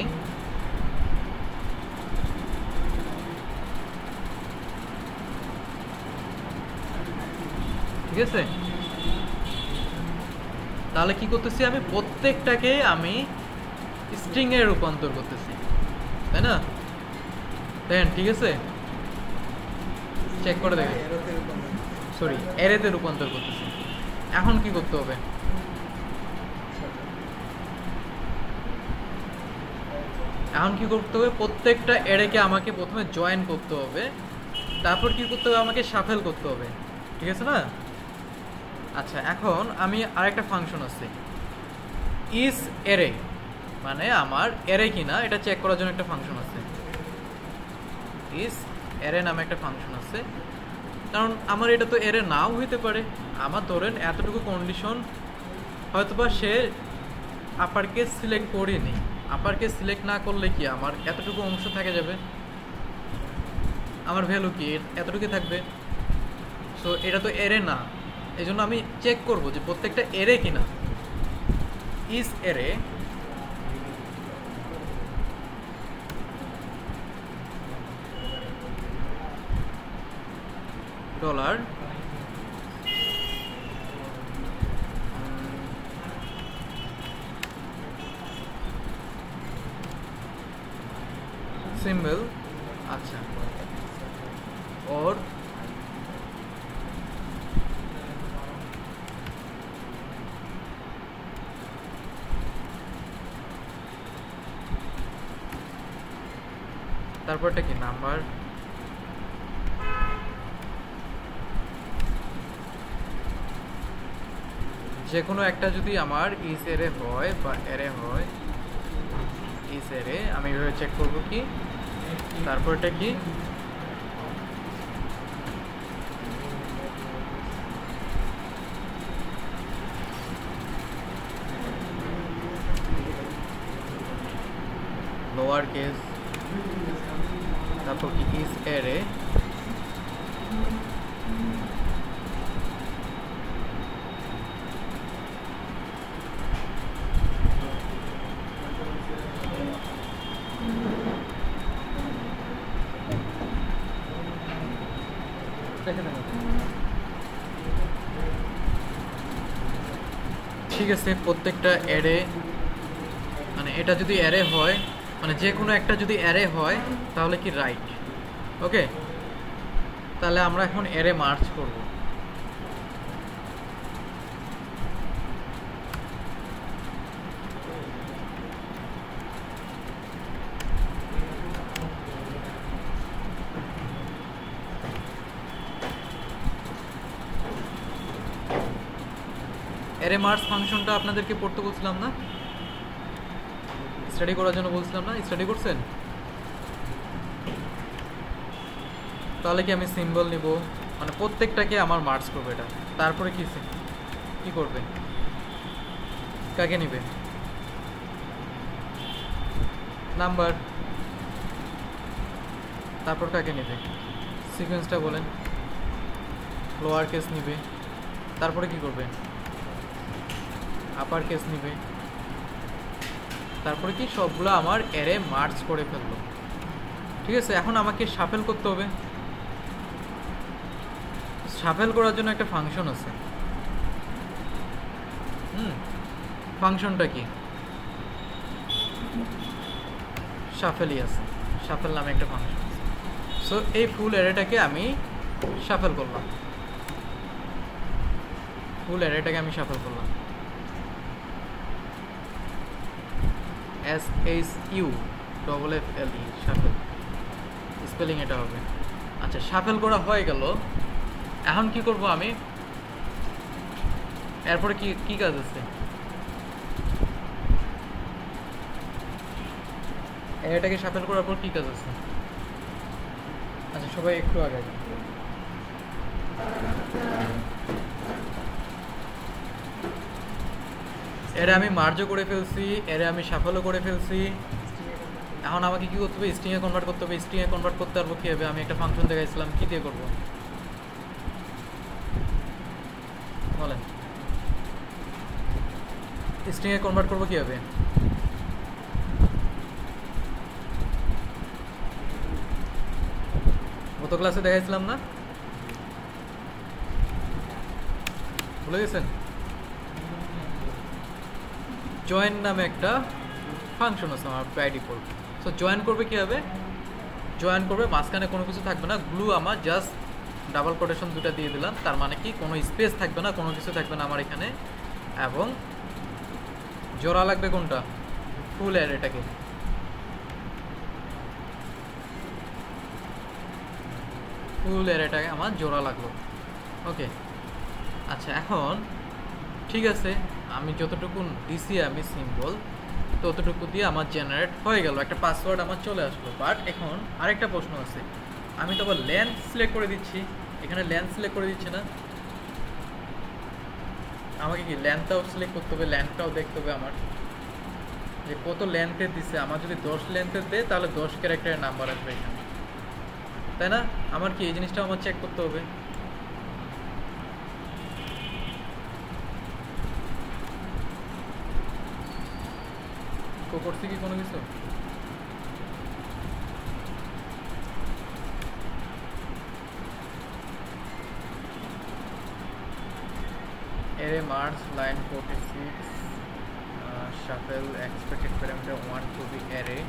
ঠিক আছে। তাহলে কি করতেছি? আমি প্রত্যেকটাকে আমি স্ট্রিং এ রূপান্তর করতেছি, তাই না? দেখেন, ঠিক আছে, চেক করে দেখেন। সরি, অ্যারেতে রূপান্তর করতেছি। এখন কি করতে হবে? এখন কি করতে হবে? প্রত্যেকটা অ্যারেকে আমাকে প্রথমে জয়েন করতে হবে, তারপর কি করতে হবে? আমাকে শাফেল করতে হবে, ঠিক আছে না? আচ্ছা, এখন আমি আরেকটা ফাংশন আছে, ইজ অ্যারে, মানে আমার অ্যারে কিনা এটা চেক করার জন্য একটা ফাংশন আছে। ইজ অ্যারে নামে একটা ফাংশন আছে, কারণ আমার এটা তো অ্যারে নাও হইতে পারে। আমার ধরেন এতটুকু কন্ডিশন হয়তোবা সে আপার কেস সিলেক্ট করিনি, আপার কেস সিলেক্ট না করলে কি আমার এতটুকু অংশ থেকে যাবে? আমার ভ্যালু কি এতটুকু থাকবে? সো এটা তো অ্যারে না, এই জন্য আমি চেক করব যে প্রত্যেকটা অ্যারে কিনা। ইজ অ্যারে ডলার সিম্বল, আচ্ছা, ওর তারপরটা কি? নাম্বার। যে কোনো একটা যদি আমার ইজ অ্যারে হয় বা অ্যারে হয়, ইজ অ্যারে আমি এভাবে চেক করব কি, তারপরটা কি? লোয়ার কেস, তারপর কি? ইজ অ্যারে ঠিক আছে, প্রত্যেকটা অ্যারে মানে এটা যদি অ্যারে হয় মানে যে কোনো একটা যদি অ্যারে হয় তাহলে কি রাইট? ওকে, তাহলে আমরা এখন অ্যারে মার্জ করব। অ্যারে মার্জ ফাংশনটা আপনাদেরকে পড়তে বলছিলাম না, স্টাডি করার জন্য বলছিলাম না, স্টাডি করছেন? তাহলে কি আমি সিম্বল নিব মানে প্রত্যেকটাকে আমার মার্জ করবো এটা, তারপরে কি কি করবে, কাকে নিবে? নাম্বার, তারপর কাকে নেবে? সিকোয়েন্সটা বলেন। লোয়ার কেস নিবে, তারপরে কি করবে? আপার কেস নিবে, তারপরে কি সবগুলো আমার অ্যারে মার্জ করে ফেললো। ঠিক আছে, এখন আমাকে শাফেল করতে হবে। শাফেল করার জন্য একটা ফাংশন আছে। হুম, ফাংশনটা কি? শাফেলই আছে, শাফেল নামে একটা ফাংশন আছে। সো এই ফুল অ্যারেটাকে আমি শাফেল করলাম, ফুল অ্যারেটাকে আমি শাফেল করলাম। S H U double F L E, shuffle spelling এটা হবে। আচ্ছা, শাফেল করা হয়ে গেল, এখন কি করব আমি? এরপরে কি কি কাজ আছে? এটাকে শাফেল করার পর কি কাজ আছে? আচ্ছা, সবাই একটু আগে যান। এর আমি মার্জও করে ফেলছি, এর আমি শাফেলও করে ফেলছি। এখন আমাকে কি করতে হবে? স্ট্রিং এ কনভার্ট করতে হবে। স্ট্রিং এ কনভার্ট করতে পারবো কি হবে? আমি একটা ফাংশন দেখাইছিলাম, কি দিয়ে করব বলেন? স্ট্রিং এ কনভার্ট করবো কিভাবে? গত ক্লাসে দেখাইছিলাম না, ভুলে গেছেন? জয়েন নামে একটা ফাংশন আছে আমার বাই ডিফল্ট। সো জয়েন করবে কিভাবে? জয়েন করবে, মাঝখানে কোনো কিছু থাকবে না, গ্লু আমার জাস্ট ডাবল কোটেশন দুটা দিয়ে দিলাম, তার মানে কি কোনো স্পেস থাকবে না, কোনো কিছু থাকবে না আমার এখানে। এবং জোড়া লাগবে কোনটা? ফুল অ্যারেটাকে। ফুল অ্যারেটাকে আমার জোড়া লাগলো। ওকে, আচ্ছা, এখন ঠিক আছে, আমি যতটুকু দিছি আমি সিম্বল ততটুকু দিয়ে আমার জেনারেট হয়ে গেল, একটা পাসওয়ার্ড আমার চলে আসলো। বাট এখন আরেকটা প্রশ্ন আছে, আমি তো আবার লেন্থ সিলেক্ট করে দিচ্ছি, এখানে লেন্থ সিলেক্ট করে দিচ্ছি না, আমাকে কি লেন্থটাও সিলেক্ট করতে হবে, লেন্থটাও দেখতে হবে আমার যে কত লেন্থের দিচ্ছে। আমার যদি দশ লেন্থের দেয় তাহলে দশ ক্যারেক্টারের নাম্বার আসবে এখানে, তাই না? আমার কি এই জিনিসটাও আমার চেক করতে হবে। করছি কি কোনো কিছু? array marks line forty-six, uh, shuffle expected parameter one to be array.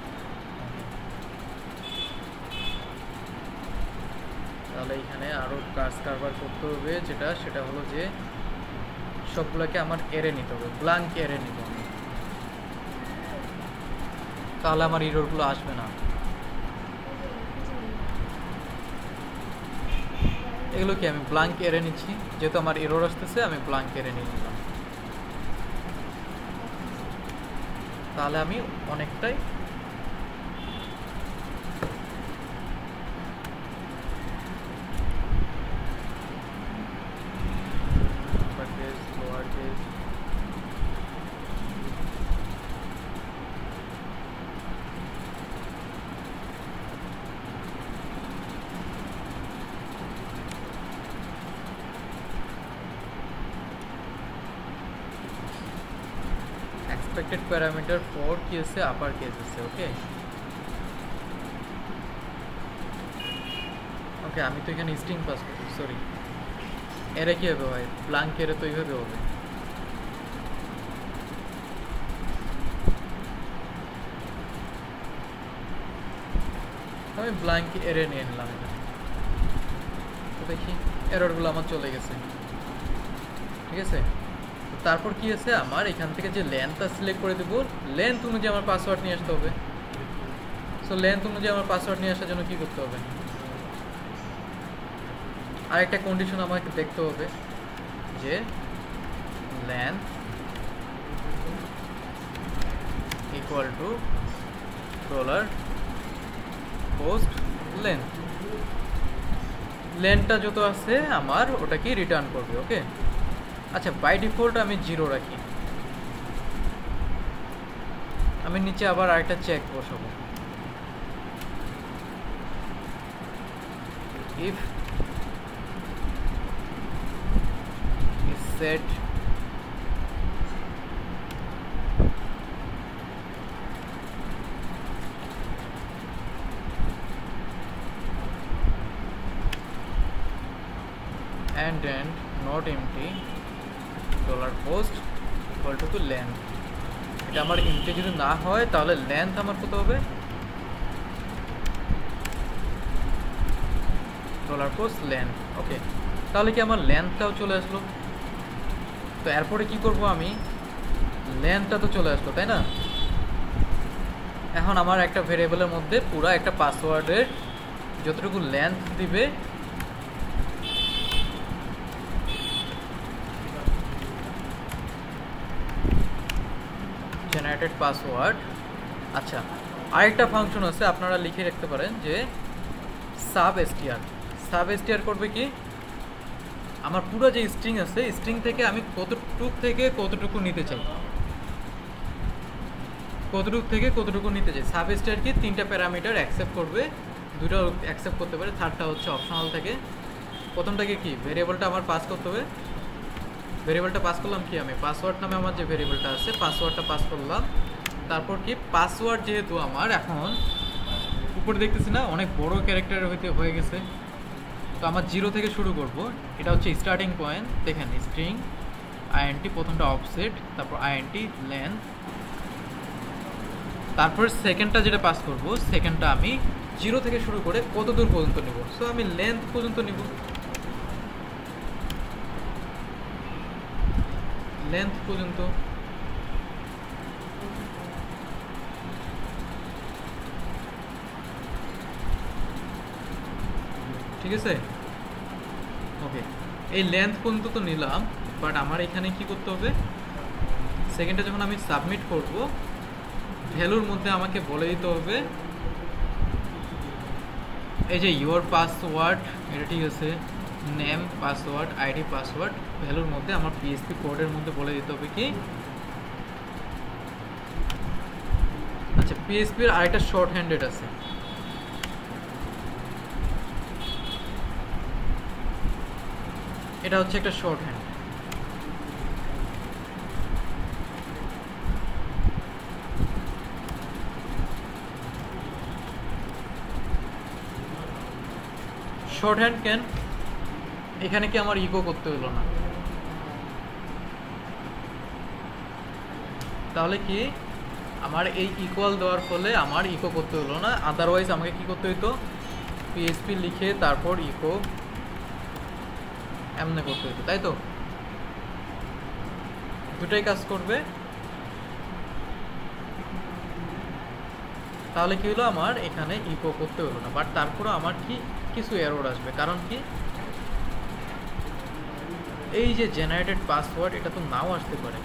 তাহলে এখানে আরো কাজ কারবার করতে হবে, যেটা সেটা হলো যে সবগুলোকে আমার এরে নিতে হবে, ব্ল্যাঙ্ক এরে নিতে হবে, তাহলে আমার এররগুলো আসবে না। এগুলো কি আমি ব্ল্যাঙ্ক এরে নিচ্ছি, যেহেতু আমার এরর আসতেছে আমি ব্ল্যাঙ্ক এরে নিয়ে নিলাম, তাহলে আমি অনেকটাই এক্সপেক্টেড প্যারামিটার ফর কি আছে আপার কেস আছে ওকে ওকে আমি তো এখানে স্ট্রিং পাস করছি সরি এরা কি হবে ভাই ব্ল্যাঙ্ক এরে তো এইভাবে হবে আমি ব্ল্যাঙ্ক এরে নিয়ে নিলাম এখানে তো দেখি এররগুলো আমার চলে গেছে ঠিক আছে তারপর কি আছে আমার এখান থেকে যে লেন্থটা সিলেক্ট করে দেব লেন্থ অনুযায়ী আমার পাসওয়ার্ড নিয়ে আসতে হবে সো লেন্থ অনুযায়ী আমার পাসওয়ার্ড নিয়ে আসার জন্য কি করতে হবে আরেকটা কন্ডিশন আমাকে দেখতে হবে যে length equal to dollar post length লেন্থটা যত আছে আমার ওটাকে রিটার্ন করবে ওকে আচ্ছা বাই ডিফল্ট আমি জিরো রাখি আমি নিচে আবার আরেকটা চেক বসাবো if is set and then not empty dollar post equal to length এটা আমার এমটি যদি না হয় তাহলে লেন্থ আমার কত হবে ডলার পোস্ট লেন্থ ওকে তাহলে কি আমার লেন্থটাও চলে আসলো তো এরপরে কি করব আমি লেন্থটা তো চলে আসলো তাই না এখন আমার একটা ভেরিয়েবলের মধ্যে পুরো একটা পাসওয়ার্ডের যতটুকু লেন্থ দিবে জেনারেটেড পাসওয়ার্ড আচ্ছা আরেকটা ফাংশন আছে আপনারা লিখে রাখতে পারেন যে সাব এসটিআর সাব এসটিআর করবে কি আমার পুরো যে স্ট্রিং আছে স্ট্রিং থেকে আমি কতটুকু থেকে কতটুকু নিতে চাই কতটুকু থেকে কতটুকু নিতে চাই সাব এসটিআর কি তিনটা প্যারামিটার অ্যাকসেপ্ট করবে দুটো অ্যাকসেপ্ট করতে পারে থার্ডটা হচ্ছে অপশনাল থাকে প্রথমটাকে কি ভেরিয়েবলটা আমার পাস করতে হবে ভেরিয়েবলটা পাস করলাম কি আমি পাসওয়ার্ড নামে আমার যে ভেরিয়েবলটা আছে পাসওয়ার্ডটা পাস করলাম তারপর কি পাসওয়ার্ড যেহেতু আমার এখন উপরে দেখতেছি না অনেক বড় ক্যারেক্টার হইতে হয়ে গেছে তো আমার জিরো থেকে শুরু করব এটা হচ্ছে স্টার্টিং পয়েন্ট দেখেন স্ট্রিং আইএনটি প্রথমটা অফসেট তারপর আইএনটি লেন্থ তারপর সেকেন্ডটা যেটা পাস করব সেকেন্ডটা আমি জিরো থেকে শুরু করে কত দূর পর্যন্ত নেব সো আমি লেন্থ পর্যন্ত নিব লেন্থ পর্যন্ত ঠিক আছে ওকে এই লেন্থ পর্যন্ত তো নিলাম বাট আমার এখানে কি করতে হবে সেকেন্ডটা যখন আমি সাবমিট করব ভ্যালুর মধ্যে আমাকে বলে দিতে হবে এই যে ইওর পাসওয়ার্ড এটা ঠিক আছে নেম পাসওয়ার্ড আইডি পাসওয়ার্ড ভ্যালুর মধ্যে আমার পিএইচপি কোডের মধ্যে বলে দিতে হবে কি আচ্ছা পিএইচপির আরেকটা শর্ট হ্যান্ডেড আছে এটা হচ্ছে একটা শর্ট হ্যান্ড শর্ট হ্যান্ড কেন এখানে কি আমার ইকো করতে হলো না তাহলে কি আমার এই ইকুয়াল দেওয়ার ফলে আমার ইকো করতে হলো না আদারওয়াইজ আমাকে কি করতে হইতো পিএইচপি লিখে তারপর ইকো এমনি করতে হইতো তাই তো দুটাই কাজ করবে তাহলে কি হলো আমার এখানে ইকো করতে হলো না বাট তারপরে আমার কি কিছু এরর আসবে কারণ কি এই যে জেনারেটেড পাসওয়ার্ড এটা তো নাও আসতে পারে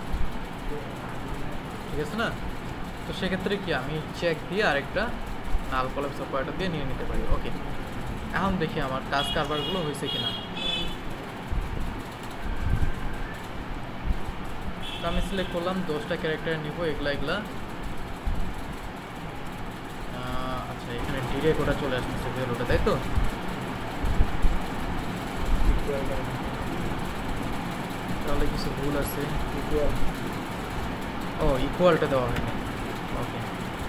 ঠিক আছে না তো সেক্ষেত্রে কি আমি চেক দিয়ে আরেকটা নাল কলাপস অপারেটর দিয়ে নিয়ে নিতে পারি ওকে এখন দেখি আমার কাজ কারবারগুলো হয়েছে কিনা তো আমি সিলেক্ট করলাম দশটা ক্যারেক্টার নিব এগুলা এগুলা আচ্ছা এখানে ডিরেক্ট ওটা চলে আসতেছে ভ্যালুটা তাই তো তাহলে কিছু ভুল আছে ও ইকুয়ালটা দেওয়া হয়নি, ওকে।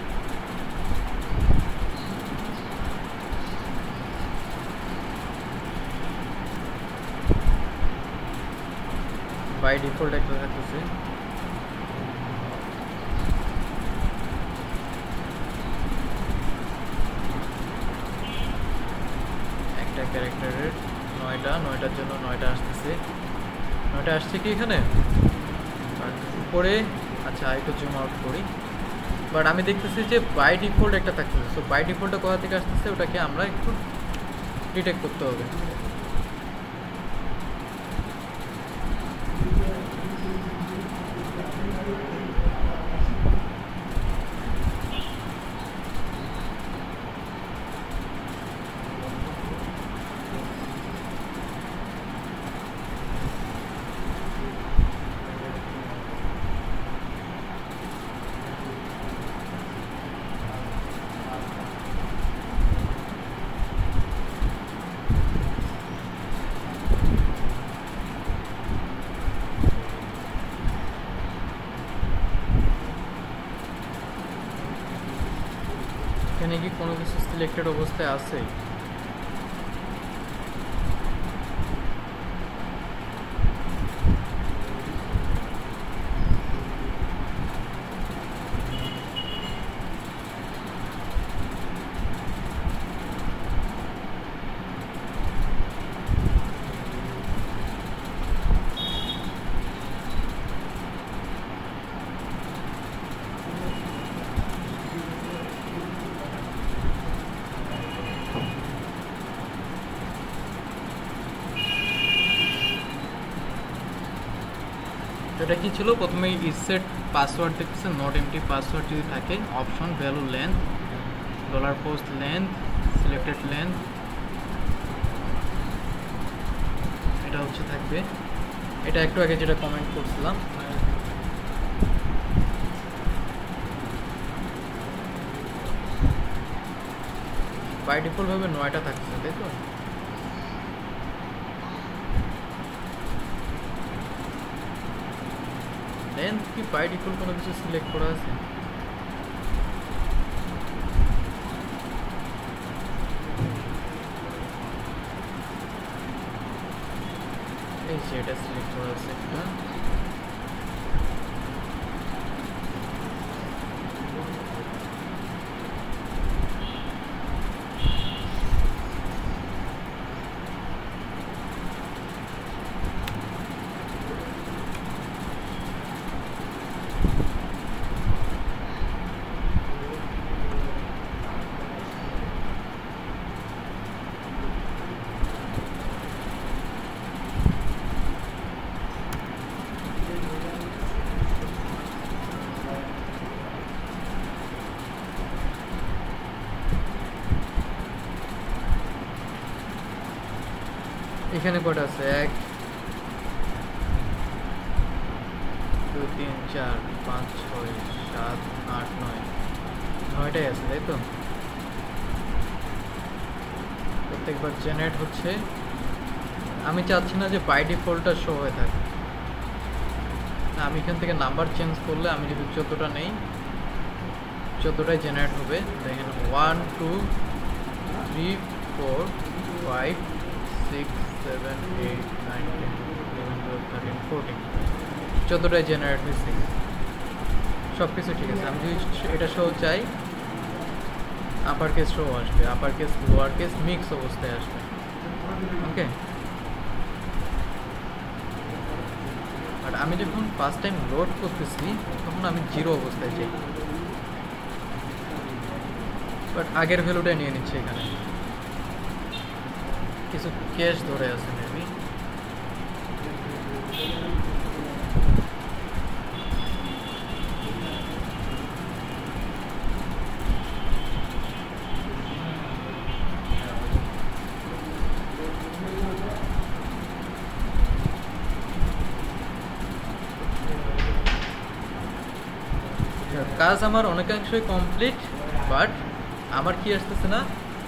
বাই ডিফল্ট একটা থাকতেছে, একটা ক্যারেক্টারের নয়টা, নয়টার জন্য নয়টা আসতেছে, নয়টা আসছে কি এখানে আর উপরে। আচ্ছা একটু জুম আউট করি, বাট আমি দেখতেছি যে বাই ডিফল্ট একটা থাকতেছে। সো বাই ডিফল্টটা কোথা থেকে আসতেছে ওটাকে আমরা একটু ডিটেক্ট করতে হবে। এখানে কি কোনো কিছু সিলেক্টেড অবস্থায় আছে? এটা কি ছিল প্রথমে ইসেট পাসওয়ার্ড দেখতেছে, নট এমটি পাসওয়ার্ড যদি থাকে, option value length, dollar post length, selected length, এটা হচ্ছে থাকবে। এটা একটু আগে যেটা কমেন্ট করছিলাম, বাই ডিফল্ট ভাবে নয়টা থাকছে, তাই তো? লেন্থ কি বাই ডিফল্ট কোনো কিছু সিলেক্ট করা আছে? এই যে এটা সিলেক্ট করা আছে একটা। এখানে কটা আছে? এক দুই তিন চার পাঁচ ছয় সাত আট নয়, নয়টাই আছে, তাই তো? প্রত্যেকবার জেনারেট হচ্ছে। আমি চাচ্ছি না যে বাই ডিফল্টটা শো হয়ে থাকে, আমি এখান থেকে নাম্বার চেঞ্জ করলে আমি যদি চোদ্দোটা নেই, চোদ্দোটাই জেনারেট হবে। দেখেন one two three four five six seven eight nine ten eleven twelve thirteen fourteen, চোদ্দোটাই জেনারেট হয়েছে, সব কিছু ঠিক আছে। আমি যদি এটা শো চাই, আপার কেস শো আসবে, upper case lower case mix অবস্থায় আসবে, ওকে। বাট আমি যখন ফার্স্ট টাইম লোড করতেছি তখন আমি জিরো অবস্থায় চাই, বাট আগের ভ্যালুটাই নিয়ে নিচ্ছে। এখানে কিছু ক্যাশ ধরে আছে মেবি। কাজ আমার অনেকাংশই কমপ্লিট, বাট আমার কি আসতেছে না,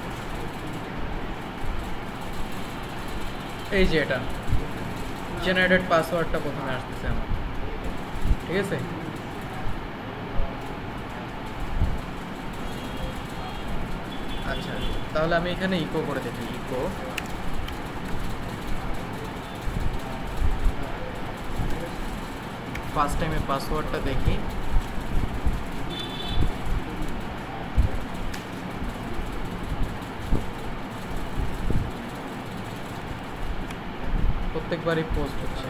এই যে এটা জেনারেটেড পাসওয়ার্ডটা প্রথমে আসতেছে আমার, ঠিক আছে? আচ্ছা, তাহলে আমি এখানে ইকো করে দেখি। ইকো ফার্স্ট টাইমে পাসওয়ার্ডটা দেখি। প্রত্যেকবারই পোস্ট হচ্ছে।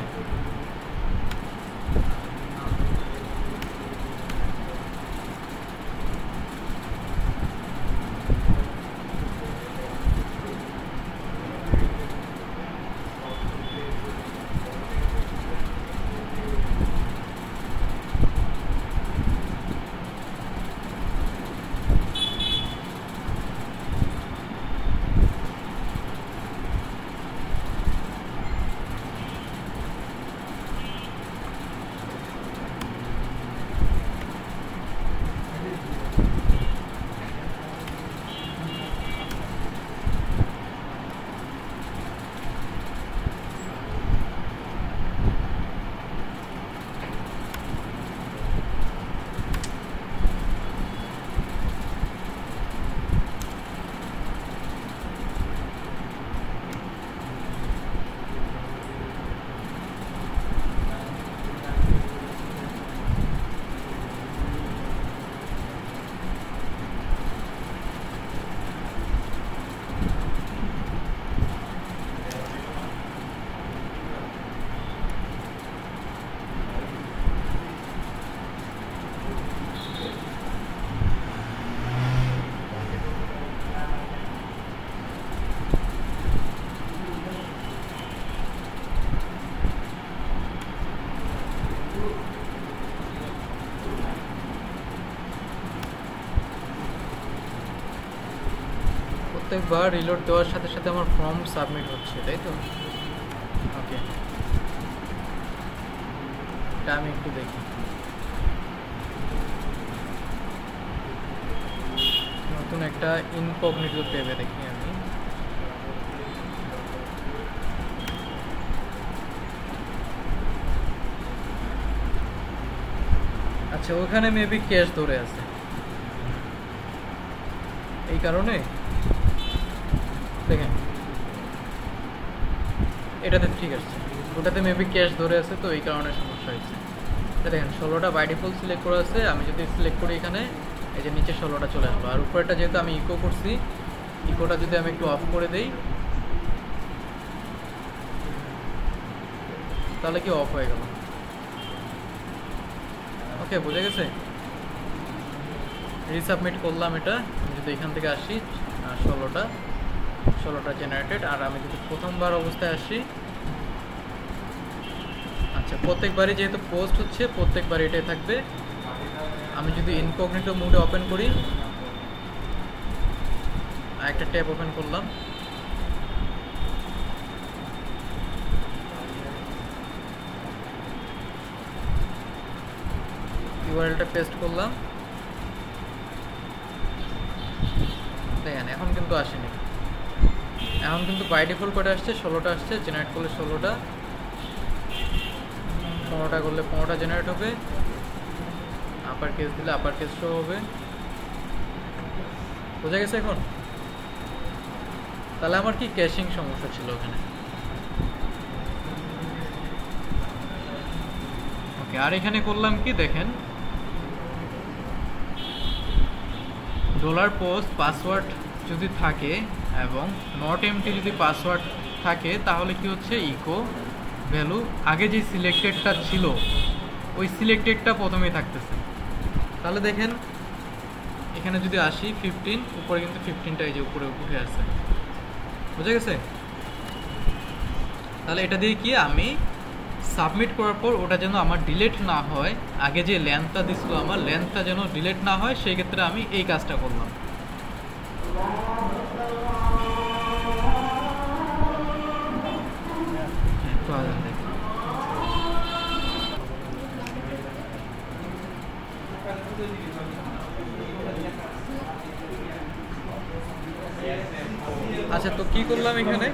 প্রত্যেকবার রিলোড দেওয়ার সাথে সাথে আমার ফর্ম সাবমিট হচ্ছে, তাই তো? ওকে, এটা আমি একটু দেখি। নতুন একটা ইনকগনিটো ট্যাবে দেখি আমি। আচ্ছা, ওখানে মেবি ক্যাশ ধরে আছে, এই কারণে দেখেন এটাতে ঠিক আছে, ওটাতে মেবি ক্যাশ ধরে আছে, তো এই কারণে সমস্যা হয়েছে। দেখেন ষোলোটা বাই ডিফল্ট সিলেক্ট করা আছে, আমি যদি সিলেক্ট করি এখানে এই যে নিচে ষোলোটা চলে আসলো। আর উপরেটা যেহেতু আমি ইকো করছি, ইকোটা যদি আমি একটু অফ করে দেই তাহলে কি অফ হয়ে গেল। ওকে, বুঝে গেছে? রিসাবমিট করলাম এটা। আমি যদি এখান থেকে আসি, ষোলোটা ষোলোটা জেনারেটেড। আর আমি যদি প্রথমবার অবস্থায় আসি, আচ্ছা প্রত্যেকবারই যেহেতু পোস্ট হচ্ছে প্রত্যেকবার এটাই থাকবে। আমি যদি ইনকগনিটো মোডে ওপেন করি, একটা ট্যাব ওপেন করলাম, ইউআরএলটা পেস্ট করলাম, দেখেন এখন কিন্তু আসেনি। এখন কিন্তু বাই ডিফল্ট করে আসছে, ষোলোটা আসছে। জেনারেট করলে ষোলোটা, পনেরোটা করলে পনেরোটা জেনারেট হবে, আপার কেস দিলে আপার কেস শো হবে। বোঝা গেছে এখন? তাহলে আমার কি ক্যাশিং সমস্যা ছিল ওখানে। ওকে, আর এখানে করলাম কি দেখেন, ডলার পোস্ট পাসওয়ার্ড যদি থাকে এবং নট এমটি যদি পাসওয়ার্ড থাকে, তাহলে কি হচ্ছে ইকো ভ্যালু আগে যে সিলেক্টেডটা ছিল ওই সিলেক্টেডটা প্রথমেই থাকতেছে। তাহলে দেখেন এখানে যদি আসি ফিফটিন, উপরে কিন্তু ফিফটিনটা এই যে উপরে উঠে আসছে। বুঝে গেছে? তাহলে এটা দিয়ে কি আমি সাবমিট করার পর ওটা যেন আমার ডিলেট না হয়, আগে যে লেন্থটা দিছিল আমার লেন্থটা যেন ডিলেট না হয়, সেই ক্ষেত্রে আমি এই কাজটা করলাম। আচ্ছা, তো কি করলাম এখানে,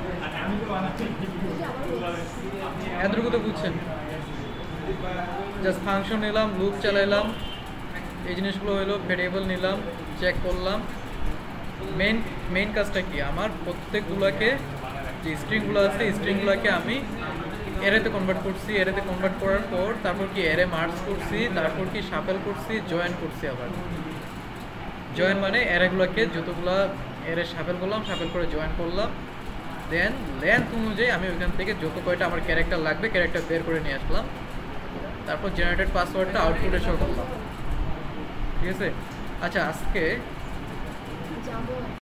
এতটুকু তো বুঝছেন। জাস্ট ফাংশন নিলাম, লুপ চালাইলাম, এই জিনিসগুলো হলো ভেরিয়েবল নিলাম, চেক করলাম, মেইন মেইন কাজটা কি, আমার প্রত্যেকগুলোকে যে স্ট্রিংগুলো আছে স্ট্রিংগুলোকে আমি এরেতে কনভার্ট করছি, এরেতে কনভার্ট করার পর তারপর কি এরে মার্জ করছি, তারপর কি শাফেল করছি, জয়েন করছি। আবার জয়েন মানে এরেগুলোকে যতগুলা এরে শাফেল করলাম, শাফেল করে জয়েন করলাম, দেন লেন্থ অনুযায়ী আমি ওইখান থেকে যত কয়টা আমার ক্যারেক্টার লাগবে ক্যারেক্টার বের করে নিয়ে আসলাম, তারপর জেনারেটেড পাসওয়ার্ডটা আউটপুটে শো করলাম। ঠিক আছে। আচ্ছা আজকে